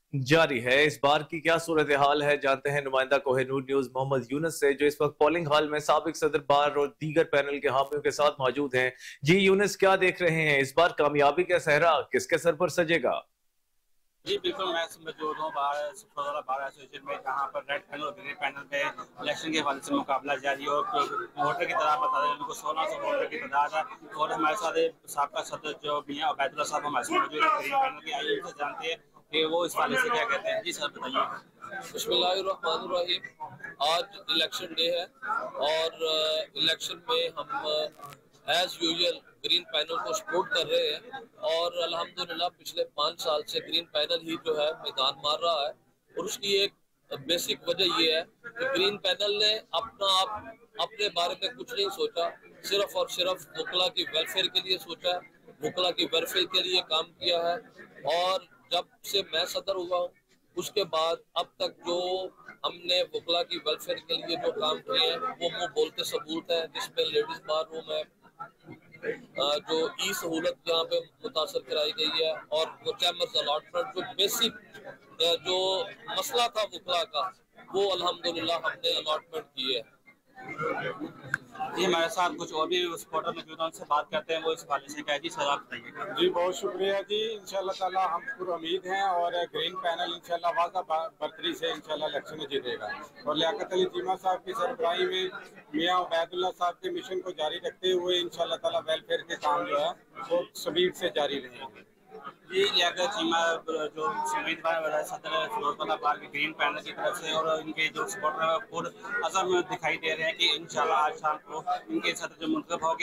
जारी है। इस बार की क्या सूरत हाल है, जानते हैं नुमाइंदा कोहिनूर न्यूज मोहम्मद यूनुस से, जो इस वक्त पोलिंग हॉल में साबिक सदर बार और दीगर पैनल के हामियों के साथ मौजूद हैं। जी यूनुस, क्या देख रहे हैं, इस बार कामयाबी का सहरा किसके सर पर सजेगा? जी बिल्कुल, मैं मौजूद हूँ बार एसोसिएशन में, जहाँ पर रेड पैनल और ग्रीन पैनल पे इलेक्शन के हवाले से मुकाबला जारी है। और वोटर की तादाद बता दें, उनको 1600 वोटर की तादाद है। और हमारे साथ साबका सदर जो मियां उबैदुल्ला साहब हमारे साथ मौजूद है, ग्रीन पैनल के आइए उनसे जानते हैं कि वो इस हवाले से क्या कहते हैं। जी सर बताइए। बिस्मिल्लाहिर्रहमानिर्रहीम। आज इलेक्शन डे है और इलेक्शन में हम एज यूजुअल ग्रीन पैनल को सपोर्ट कर रहे हैं और अल्हम्दुलिल्लाह पिछले 5 साल से ग्रीन पैनल ही जो है मैदान मार रहा है। और उसकी एक बेसिक वजह ये है कि ग्रीन पैनल ने अपने बारे में कुछ नहीं सोचा, सिर्फ और सिर्फ वकला की वेलफेयर के लिए सोचा है, वकला की वेलफेयर के लिए काम किया है। और जब से मैं सदर हुआ हूँ उसके बाद अब तक जो हमने वकला की वेलफेयर के लिए जो काम किए हैं वो मुँह बोलते सबूत है, जिसमें लेडीज बार रूम है, जो ई सहूलत यहाँ पे मुतासर कराई गई है, और वो चैम्बर्स अलॉटमेंट जो बेसिक जो मसला था वकला का वो अल्हम्दुलिल्लाह हमने अलॉटमेंट की है। जी हमारे साथ कुछ और भी सपोर्टर मौजूद हैं, उनसे बात करते हैं, वो इस हवाले से क्या है। जी सर आप बताइएगा। जी बहुत शुक्रिया जी, इंशाल्लाह ताला हम पूरी उम्मीद हैं और ग्रीन पैनल इंशाल्लाह वाज़ा बर्तरी से इंशाल्लाह इलेक्शन जीतेगा। और लियाकत अली चीमा साहब की सरबराही में मियां उबैदुल्ला साहब के मिशन को जारी रखते हुए इंशाल्लाह ताला वेलफेयर के काम जो है वो स्पीड से जारी रहेंगे। जी लियाकत चीमा जो उम्मीदवार सदर फिरोजपुर बार के ग्रीन पैनल की तरफ से और इनके जो सपोर्टर हैं खुद असम में दिखाई दे रहे हैं कि इंशाल्लाह आज शाम को इनके सदर जो मुंतखब होगी।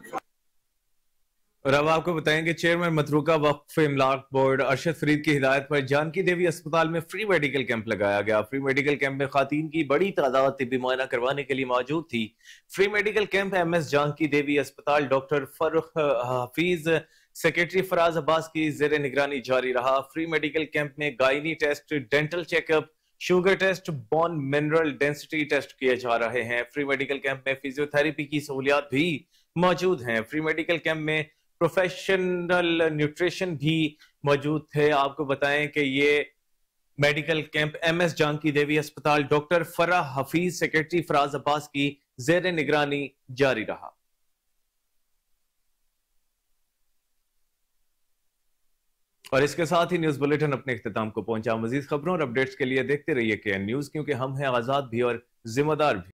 और अब आपको बताएंगे चेयरमैन मतरूका वक्फ इमलाक बोर्ड अरशद फरीद की हिदायत पर जानकी देवी अस्पताल में फ्री मेडिकल कैंप लगाया गया। फ्री मेडिकल कैंप में खातीन की बड़ी तादाद तिब्बी मुआयना करवाने के लिए मौजूद थी। Free medical camp MS Janki Devi अस्पताल डॉक्टर फरुख हफीज सेक्रेटरी फराज अब्बास की जेर निगरानी जारी रहा। फ्री मेडिकल कैंप में gynae test, dental checkup, sugar test, bone mineral density test किए जा रहे हैं। फ्री मेडिकल कैंप में फिजियोथेरेपी की सहूलियात भी मौजूद हैं। फ्री मेडिकल कैंप में प्रोफेशनल न्यूट्रिशन भी मौजूद थे। आपको बताएं कि ये medical camp MS Janki Devi अस्पताल डॉक्टर फराह हफीज सेक्रेटरी फराज अब्बास की जेर निगरानी जारी रहा। और इसके साथ ही न्यूज बुलेटिन अपने इख्तिताम को पहुंचा। मजीद खबरों और अपडेट्स के लिए देखते रहिए KN न्यूज, क्योंकि हम हैं आजाद भी और जिम्मेदार भी।